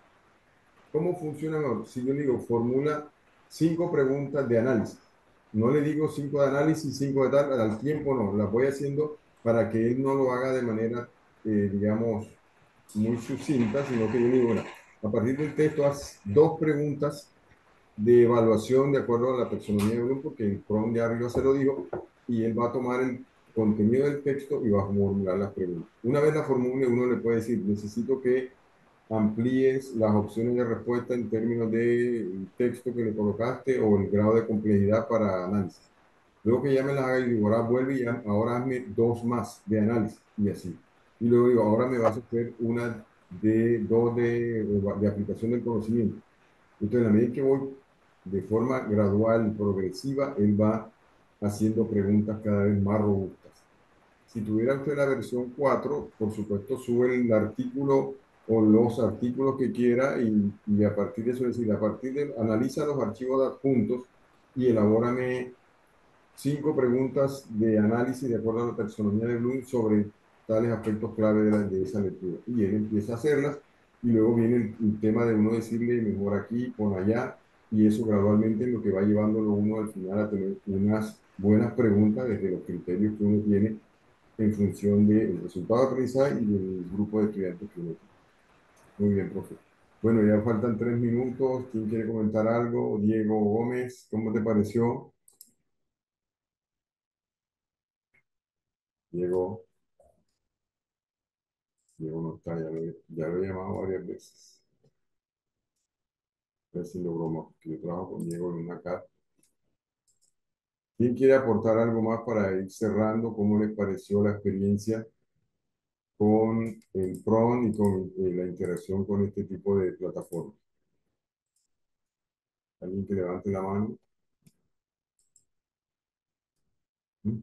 ¿Cómo funciona? Si yo le digo, formula cinco preguntas de análisis. No le digo cinco de análisis, cinco de tal, al tiempo no. Las voy haciendo para que él no lo haga de manera, eh, digamos, muy sucinta, sino que yo le digo, bueno, a partir del texto haz dos preguntas de evaluación de acuerdo a la taxonomía de Bloom, porque el prompt de arriba se lo dijo, y él va a tomar el contenido del texto y va a formular las preguntas. Una vez la formule, uno le puede decir, necesito que amplíes las opciones de respuesta en términos de texto que le colocaste o el grado de complejidad para análisis. Luego que ya me las haga y digo, ahora vuelve y ya, ahora hazme dos más de análisis y así. Y luego digo, ahora me vas a hacer una de dos de, de aplicación del conocimiento. Entonces, en la medida que voy de forma gradual, progresiva, él va haciendo preguntas cada vez más robustas. Si tuviera usted la versión cuatro, por supuesto, sube el artículo o los artículos que quiera y, y a partir de eso, es decir, a partir de, analiza los archivos adjuntos y elabórame cinco preguntas de análisis de acuerdo a la taxonomía de Bloom sobre tales aspectos clave de, la, de esa lectura. Y él empieza a hacerlas y luego viene el, el tema de uno decirle mejor aquí, pon allá, y eso gradualmente es lo que va llevándolo uno al final a tener unas buenas preguntas desde los criterios que uno tiene en función del resultado de aprendizaje y del grupo de estudiantes que uno tiene. Muy bien, profe. Bueno, ya faltan tres minutos. ¿Quién quiere comentar algo? Diego Gómez, ¿cómo te pareció? Diego, Diego no está, ya lo, he- ya lo he llamado varias veces. A ver si lo broma, porque yo trabajo con Diego en una casa. ¿Quién quiere aportar algo más para ir cerrando? ¿Cómo les pareció la experiencia con el PRON y con eh, la interacción con este tipo de plataformas? ¿Alguien que levante la mano? ¿Mm?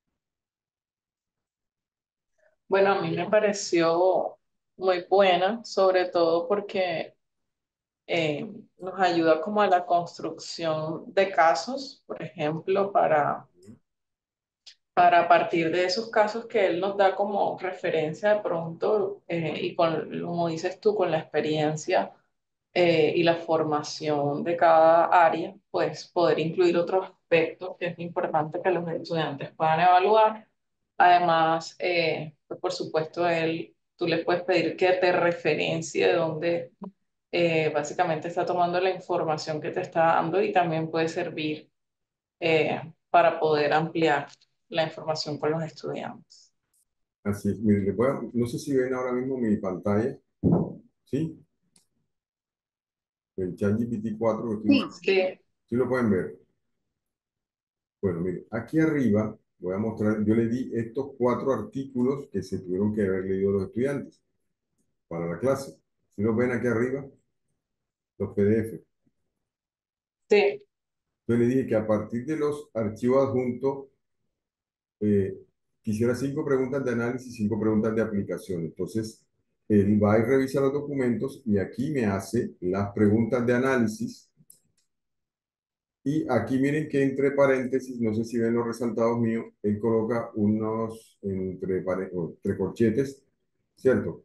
Bueno, a mí me pareció muy buena, sobre todo porque eh, nos ayuda como a la construcción de casos, por ejemplo, para, para a partir de esos casos que él nos da como referencia de pronto eh, y con, como dices tú, con la experiencia eh, y la formación de cada área, pues poder incluir otros aspectos que es importante que los estudiantes puedan evaluar. Además, eh, pues por supuesto, él, tú le puedes pedir que te referencie de dónde eh, básicamente está tomando la información que te está dando y también puede servir eh, para poder ampliar la información con los estudiantes. Así es. Miren, les voy a- no sé si ven ahora mismo mi pantalla. ¿Sí? El ChatGPT cuatro que estoy Sí. usando. Sí, ¿Sí lo pueden ver? Bueno, mire, aquí arriba voy a mostrar, yo le di estos cuatro artículos que se tuvieron que haber leído los estudiantes para la clase. ¿Sí los ven aquí arriba? Los P D F. sí, Yo le dije que a partir de los archivos adjuntos, eh, quisiera cinco preguntas de análisis, cinco preguntas de aplicación. Entonces, él va y revisa los documentos y aquí me hace las preguntas de análisis. Y aquí miren que entre paréntesis, no sé si ven los resaltados míos, él coloca unos entre, pare- o entre corchetes, ¿cierto?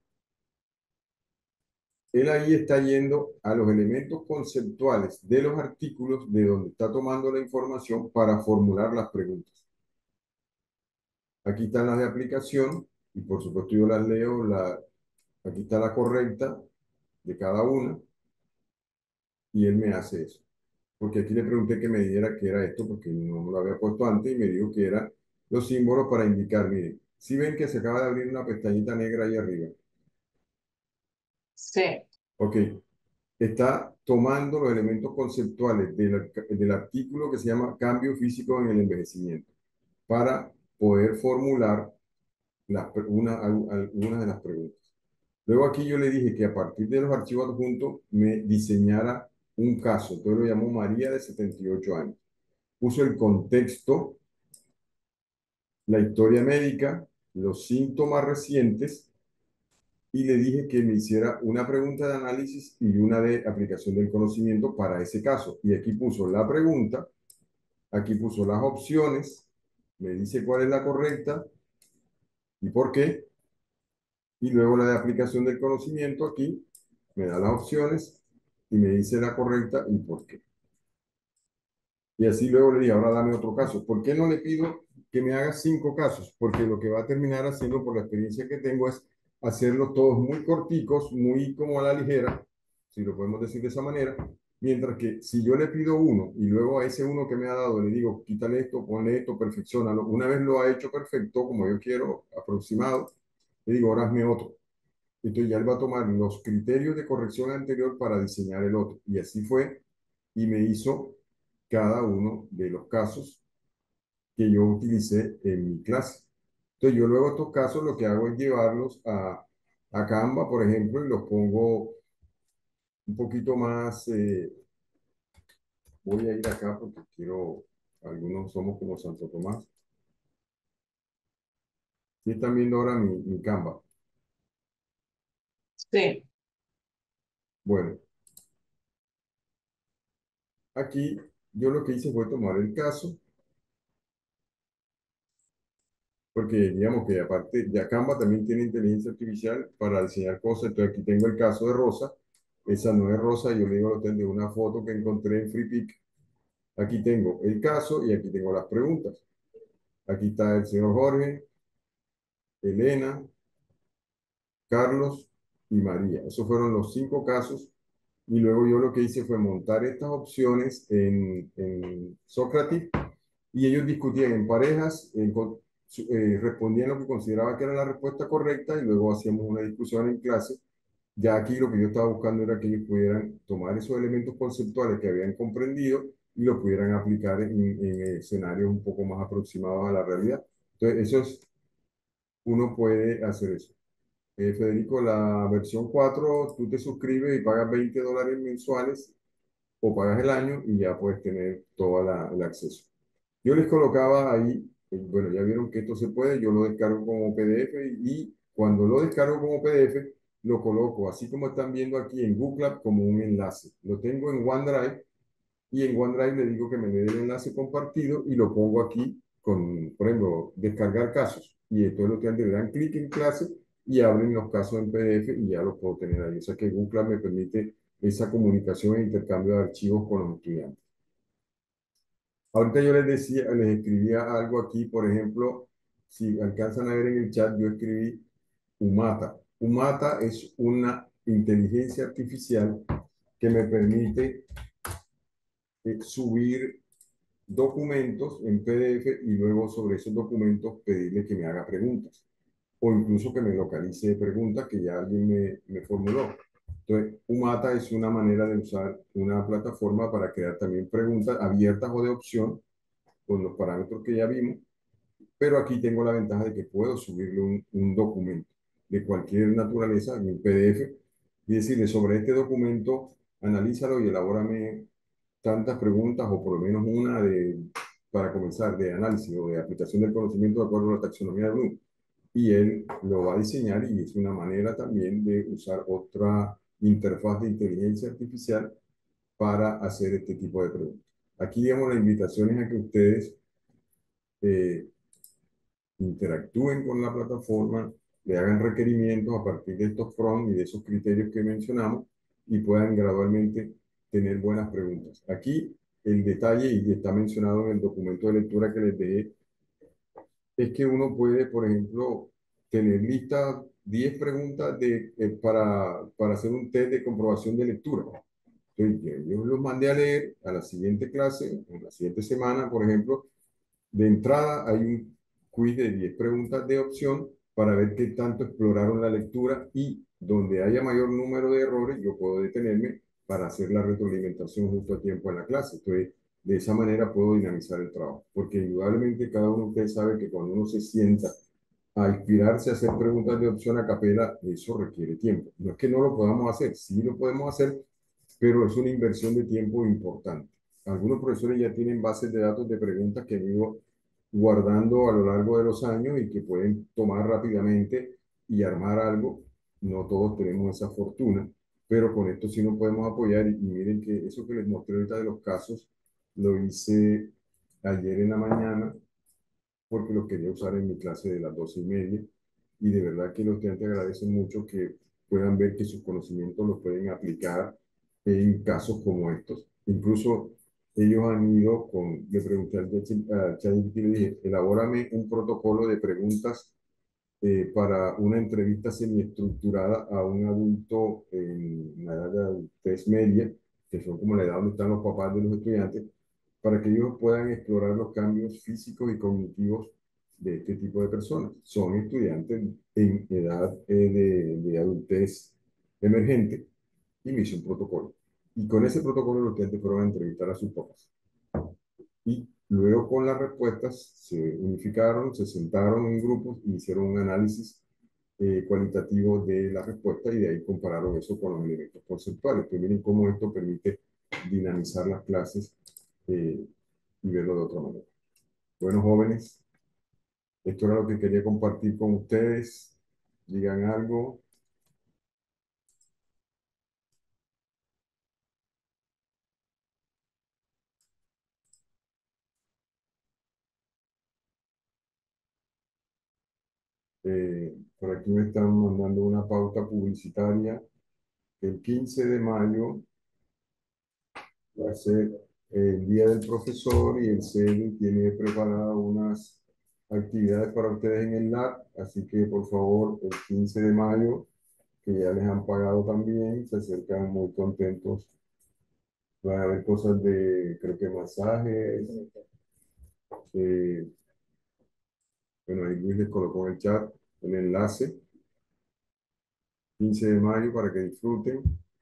Él ahí está yendo a los elementos conceptuales de los artículos de donde está tomando la información para formular las preguntas. Aquí están las de aplicación y por supuesto yo las leo, la, aquí está la correcta de cada una y él me hace eso. Porque aquí le pregunté que me dijera qué era esto porque no me lo había puesto antes y me dijo que eran los símbolos para indicar, miren, si ven que se acaba de abrir una pestañita negra ahí arriba. sí, Ok, está tomando los elementos conceptuales del, del artículo que se llama Cambio físico en el envejecimiento para poder formular las, una, algunas de las preguntas. Luego aquí yo le dije que a partir de los archivos adjuntos me diseñara un caso. Entonces lo llamó María de setenta y ocho años. Puso el contexto, la historia médica, los síntomas recientes y le dije que me hiciera una pregunta de análisis y una de aplicación del conocimiento para ese caso. Y aquí puso la pregunta, aquí puso las opciones, me dice cuál es la correcta y por qué. Y luego la de aplicación del conocimiento aquí me da las opciones y me dice la correcta y por qué. Y así luego le dije, ahora dame otro caso. ¿Por qué no le pido que me haga cinco casos? Porque lo que va a terminar haciendo por la experiencia que tengo es hacerlos todos muy corticos, muy como a la ligera, si lo podemos decir de esa manera. Mientras que si yo le pido uno y luego a ese uno que me ha dado le digo, quítale esto, ponle esto, perfeccionalo. Una vez lo ha hecho perfecto, como yo quiero, aproximado, le digo, ahora hazme otro. Entonces ya él va a tomar los criterios de corrección anterior para diseñar el otro. Y así fue, y me hizo cada uno de los casos que yo utilicé en mi clase. Entonces yo luego estos casos lo que hago es llevarlos a, a Canva, por ejemplo, y los pongo un poquito más, eh, voy a ir acá porque quiero, algunos somos como Santo Tomás. ¿Sí están viendo ahora mi, mi Canva? Sí. Bueno, aquí yo lo que hice fue tomar el caso, porque digamos que aparte, ya Canva también tiene inteligencia artificial para diseñar cosas. Entonces aquí tengo el caso de Rosa. Esa no es Rosa, yo le digo de una foto que encontré en FreePic. Aquí tengo el caso y aquí tengo las preguntas. Aquí está el señor Jorge, Elena, Carlos y María. Esos fueron los cinco casos. Y luego yo lo que hice fue montar estas opciones en, en Socrative y ellos discutían en parejas, en, eh, respondían lo que consideraba que era la respuesta correcta y luego hacíamos una discusión en clase. Ya aquí lo que yo estaba buscando era que ellos pudieran tomar esos elementos conceptuales que habían comprendido y los pudieran aplicar en, en escenarios un poco más aproximados a la realidad. Entonces, eso es, uno puede hacer eso. Eh, Federico, la versión cuatro tú te suscribes y pagas veinte dólares mensuales o pagas el año y ya puedes tener todo la, el acceso. Yo les colocaba ahí, eh, bueno, ya vieron que esto se puede, yo lo descargo como P D F y, y cuando lo descargo como P D F, lo coloco, así como están viendo aquí en Google Clap, como un enlace. Lo tengo en OneDrive y en OneDrive le digo que me dé el enlace compartido y lo pongo aquí con, por ejemplo, descargar casos. Y entonces los estudiantes le dan clic en clase y abren los casos en P D F y ya los puedo tener ahí. O sea que Google Clap me permite esa comunicación e intercambio de archivos con los estudiantes. Ahorita yo les decía, les escribía algo aquí, por ejemplo, si alcanzan a ver en el chat, yo escribí Umata. Umata es una inteligencia artificial que me permite eh, subir documentos en P D F y luego sobre esos documentos pedirle que me haga preguntas o incluso que me localice preguntas que ya alguien me, me formuló. Entonces, Umata es una manera de usar una plataforma para crear también preguntas abiertas o de opción con los parámetros que ya vimos, pero aquí tengo la ventaja de que puedo subirle un, un documento de cualquier naturaleza en un P D F y decirle sobre este documento, analízalo y elabórame tantas preguntas o por lo menos una de, para comenzar de análisis o de aplicación del conocimiento de acuerdo a la taxonomía de Bloom. Y él lo va a diseñar y es una manera también de usar otra interfaz de inteligencia artificial para hacer este tipo de preguntas. Aquí, digamos, la invitación es a que ustedes eh, interactúen con la plataforma, le hagan requerimientos a partir de estos prompts y de esos criterios que mencionamos y puedan gradualmente tener buenas preguntas. Aquí el detalle, y está mencionado en el documento de lectura que les dejé, es que uno puede, por ejemplo, tener lista diez preguntas de, eh, para, para hacer un test de comprobación de lectura. Entonces, yo los mandé a leer a la siguiente clase, en la siguiente semana, por ejemplo. De entrada hay un quiz de diez preguntas de opción para ver qué tanto exploraron la lectura y donde haya mayor número de errores, yo puedo detenerme para hacer la retroalimentación justo a tiempo en la clase. Entonces, de esa manera puedo dinamizar el trabajo, porque indudablemente cada uno de ustedes sabe que cuando uno se sienta a inspirarse a hacer preguntas de opción a capela, eso requiere tiempo. No es que no lo podamos hacer, sí lo podemos hacer, pero es una inversión de tiempo importante. Algunos profesores ya tienen bases de datos de preguntas que han ido guardando a lo largo de los años y que pueden tomar rápidamente y armar algo. No todos tenemos esa fortuna, pero con esto sí nos podemos apoyar. Y, y miren que eso que les mostré ahorita de los casos, lo hice ayer en la mañana porque lo quería usar en mi clase de las doce y media. Y de verdad que los estudiantes agradecen mucho que puedan ver que sus conocimientos los pueden aplicar en casos como estos. Incluso ellos han ido con, le pregunté al Chat- a ChatGPT, le dije, elabórame un protocolo de preguntas eh, para una entrevista semiestructurada a un adulto en la edad de adultez media, que son como la edad donde están los papás de los estudiantes, para que ellos puedan explorar los cambios físicos y cognitivos de este tipo de personas. Son estudiantes en edad eh, de, de adultez emergente y me hizo un protocolo. Y con ese protocolo los estudiantes fueron a entrevistar a sus papás. Y luego con las respuestas se unificaron, se sentaron en grupos y hicieron un análisis eh, cualitativo de la respuesta y de ahí compararon eso con los elementos conceptuales. Pues miren cómo esto permite dinamizar las clases eh, y verlo de otra manera. Bueno, jóvenes, esto era lo que quería compartir con ustedes. Digan algo. Eh, por aquí me están mandando una pauta publicitaria. El quince de mayo va a ser el Día del Profesor y el C E D U tiene preparadas unas actividades para ustedes en el lab, así que por favor el quince de mayo, que ya les han pagado también, se acercan muy contentos. Van a haber cosas de, creo que masajes, eh, bueno, ahí Luis les colocó en el chat el enlace, quince de mayo para que disfruten.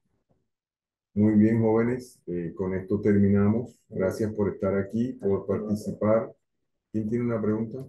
Muy bien, jóvenes, eh, con esto terminamos. Gracias por estar aquí, por participar. ¿Quién tiene una pregunta?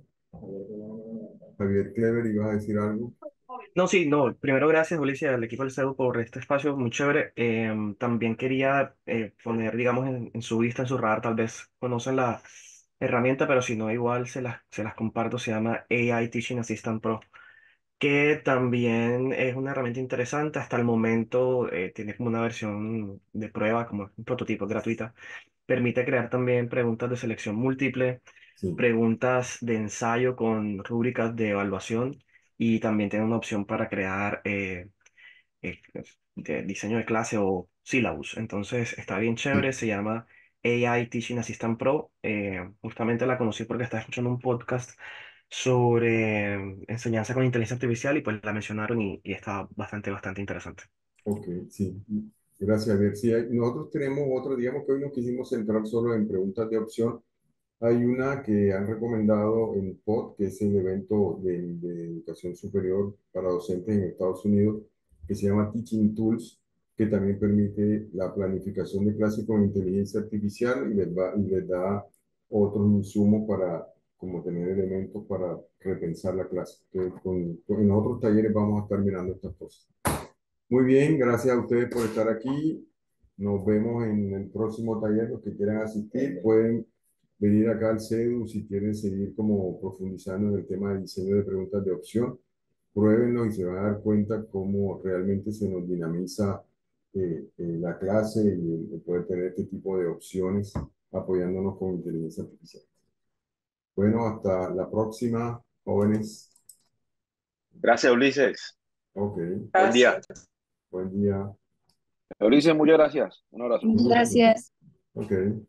Javier Clever, ¿ibas a decir algo? No, sí, no. Primero, gracias, Ulises, al equipo del C E U por este espacio muy chévere. Em, también quería eh, poner, digamos, en, en su vista, en su radar, tal vez conocen la herramienta, pero si no, igual se las, se las comparto. Se llama A I Teaching Assistant Pro, que también es una herramienta interesante. Hasta el momento eh, tiene como una versión de prueba, como un prototipo gratuita. Permite crear también preguntas de selección múltiple, Sí. preguntas de ensayo con rúbricas de evaluación y también tiene una opción para crear eh, eh, de diseño de clase o syllabus. Entonces está bien chévere, se llama A I Teaching Assistant Pro. Eh, justamente la conocí porque estaba escuchando un podcast sobre eh, enseñanza con inteligencia artificial y pues la mencionaron y, y está bastante, bastante interesante. Ok, sí. Gracias, Javier. Sí, hay- nosotros tenemos otro, digamos que hoy nos quisimos centrar solo en preguntas de opción. Hay una que han recomendado en P O D, que es el evento de, de educación superior para docentes en Estados Unidos, que se llama Teaching Tools, que también permite la planificación de clases con inteligencia artificial y les, va, y les da otros insumos para como tener elementos para repensar la clase. Entonces, con, con- en otros talleres vamos a estar mirando estas cosas. Muy bien, gracias a ustedes por estar aquí. Nos vemos en el próximo taller. Los que quieran asistir pueden venir acá al C E D U si quieren seguir como profundizando en el tema de diseño de preguntas de opción. Pruébenlo y se van a dar cuenta cómo realmente se nos dinamiza eh, eh, la clase y el poder tener este tipo de opciones apoyándonos con inteligencia artificial. Bueno, hasta la próxima, jóvenes. Gracias, Ulises. Ok, Buen día. Gracias. buen día. Ulises, muchas gracias. Un abrazo. Gracias. Ok.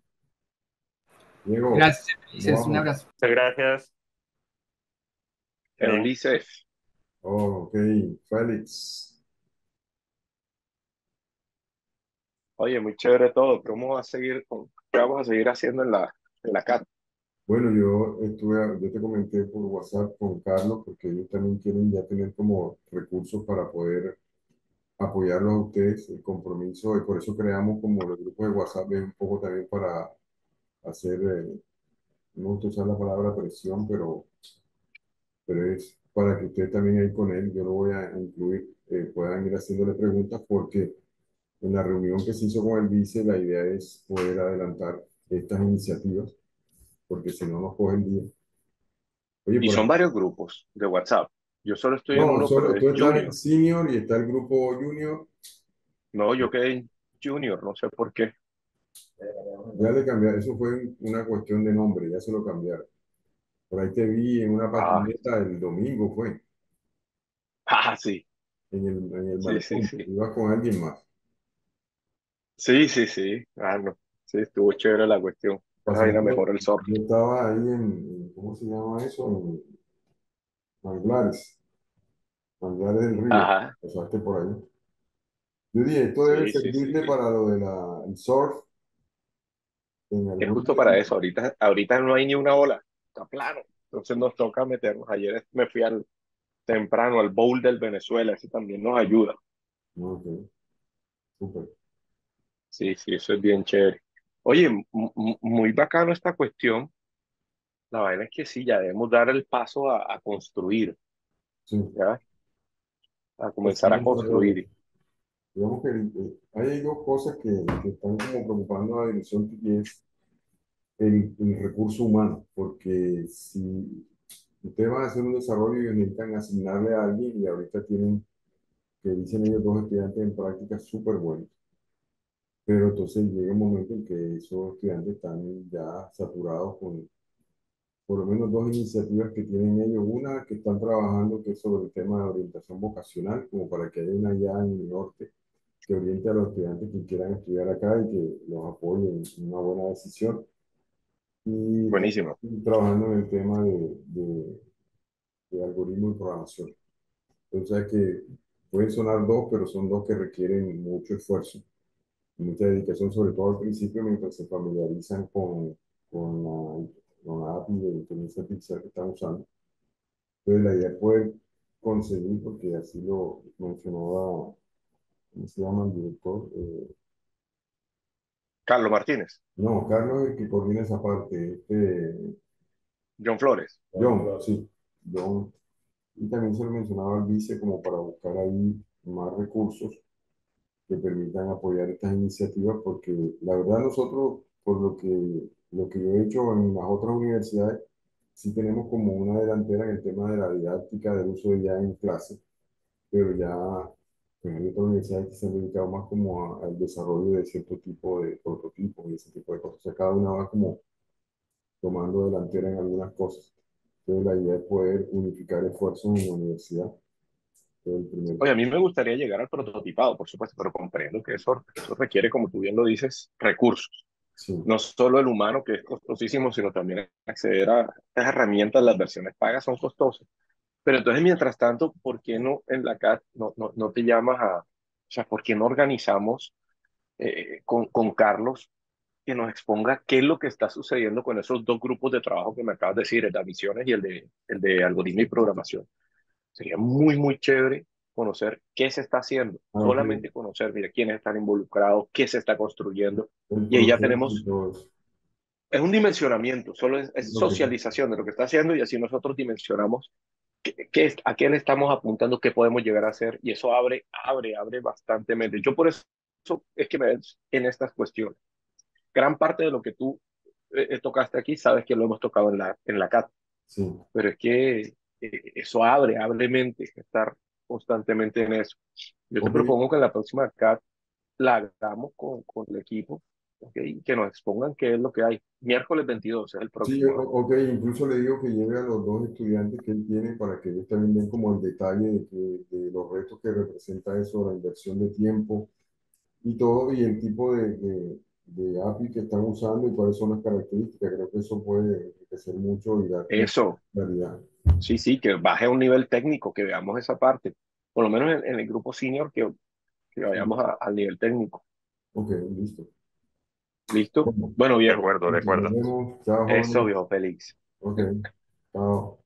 Diego, Gracias, ¿cómo Ulises. Un vamos? abrazo. Muchas gracias. Eh, Bien. Ulises, Oh, ok, Félix. oye, muy chévere todo. ¿Cómo vas a seguir con, qué vamos a seguir haciendo en la, en la C A T? Bueno, yo estuve, yo te comenté por WhatsApp con Carlos, porque ellos también quieren ya tener como recursos para poder apoyarlos a ustedes, el compromiso, y por eso creamos como los grupos de WhatsApp, es un poco también para hacer, eh, no me gusta usar la palabra presión, pero, pero es para que ustedes también ahí con él, yo lo voy a incluir, eh, puedan ir haciéndole preguntas, porque en la reunión que se hizo con el vice, la idea es poder adelantar estas iniciativas, porque si no nos coge el día. Oye, Y por son aquí. varios grupos de WhatsApp. Yo solo estoy en No, uno, pero solo es tú estás en Junior. senior y está el grupo junior. No, yo quedé en Junior, no sé por qué. Ya le cambiaron, eso fue una cuestión de nombre, ya se lo cambiaron. Por ahí te vi en una Ah, patineta el domingo, fue, ah, sí, en el, en el sí, sí, malecón. sí. Ibas con alguien más. Sí, sí, sí. Ah, no. Sí, estuvo chévere la cuestión. Esa vaina Pasando, mejor el sorteo. yo estaba ahí en, en- ¿cómo se llama eso? En Manglares, Manglares del Río, Ajá. pasaste por ahí. Yo dije, esto debe Sí, sí, sí. servirle para lo de la, el surf en Es algún justo para sitio. eso. Ahorita, ahorita no hay ni una ola. Está plano. Entonces nos toca meternos. Ayer me fui al temprano al bowl del Venezuela. Ese también nos ayuda. Ok, súper. Sí, sí, eso es bien chévere. Oye, m- m- muy bacano esta cuestión. La vaina es que sí, ya debemos dar el paso a, a construir, Sí, ¿ya? A es comenzar un a desarrollo. construir. Digamos que eh, hay dos cosas que, que están como preocupando a la dirección y es el, el recurso humano, porque si ustedes van a hacer un desarrollo y necesitan asignarle a alguien y ahorita tienen, que dicen ellos, dos estudiantes en práctica súper buenos, pero entonces llega un momento en que esos estudiantes están ya saturados con por lo menos dos iniciativas que tienen ellos. Una que están trabajando que es sobre el tema de orientación vocacional, como para que haya una ya en el norte que oriente a los estudiantes que quieran estudiar acá y que los apoye en una buena decisión. Y Buenísimo. también trabajando en el tema de, de, de algoritmo y programación. Entonces, que pueden sonar dos, pero son dos que requieren mucho esfuerzo y mucha dedicación, sobre todo al principio, mientras se familiarizan con, con la, con la A P I de inteligencia artificial que están usando. Entonces, la idea es poder conseguir, porque así lo mencionaba, ¿cómo se llama el director? Eh, Carlos Martínez, no, Carlos es el que coordina esa parte. Este, John Flores. John, sí, John. Y también se lo mencionaba al vice como para buscar ahí más recursos que permitan apoyar estas iniciativas, porque la verdad nosotros, por lo que, lo que yo he hecho en las otras universidades, sí tenemos como una delantera en el tema de la didáctica, del uso de I A en clase, pero ya pues, hay otras universidades que se han dedicado más como a- al desarrollo de cierto tipo de prototipos y ese tipo de cosas. O sea, cada una va como tomando delantera en algunas cosas. Entonces la idea es poder unificar esfuerzos en la universidad. Fue el primer. Oye, a mí me gustaría llegar al prototipado, por supuesto, pero comprendo que eso, eso requiere, como tú bien lo dices, recursos. Sí, No solo el humano, que es costosísimo, sino también acceder a estas herramientas, las versiones pagas son costosas. Pero entonces, mientras tanto, ¿por qué no en la C A T no, no, no te llamas a, o sea, ¿por qué no organizamos eh, con, con Carlos que nos exponga qué es lo que está sucediendo con esos dos grupos de trabajo que me acabas de decir, el de admisiones y el de, el de algoritmo y programación? Sería muy, muy chévere conocer qué se está haciendo, ah, ok, solamente conocer, mira, quiénes están involucrados, qué se está construyendo, el y ahí ya proceso y tenemos, todo eso. es un dimensionamiento, solo es, es Lo que, socialización de lo que está haciendo y así nosotros dimensionamos qué, qué es, a qué le estamos apuntando, qué podemos llegar a hacer, y eso abre, abre, abre bastante mente. Yo por eso es que me ves en estas cuestiones. Gran parte de lo que tú eh, eh, tocaste aquí, sabes que lo hemos tocado en la, en la C A T, sí, pero es que eh, eso abre, abre mente, estar constantemente en eso. Yo te ok, propongo que en la próxima C A T la hagamos con, con el equipo, ¿ok? Y que nos expongan qué es lo que hay. Miércoles veintidós es el sí, próximo, o- ¿no? ok, incluso le digo que lleve a los dos estudiantes que él tiene para que ellos también den como el detalle de, que, de los retos que representa eso, la inversión de tiempo y todo, y el tipo de, de, de A P I que están usando y cuáles son las características. Creo que eso puede enriquecer mucho y dar mucha Eso, claridad. sí, sí, que baje a un nivel técnico, que veamos esa parte. Por lo menos en, en el grupo senior, que, que Sí, vayamos a- al nivel técnico. ok, listo. ¿Listo? Bueno, Bueno, De viejo, acuerdo, de nos acuerdo. vemos. Chao, eso, jóvenes. viejo Félix. Ok, chao.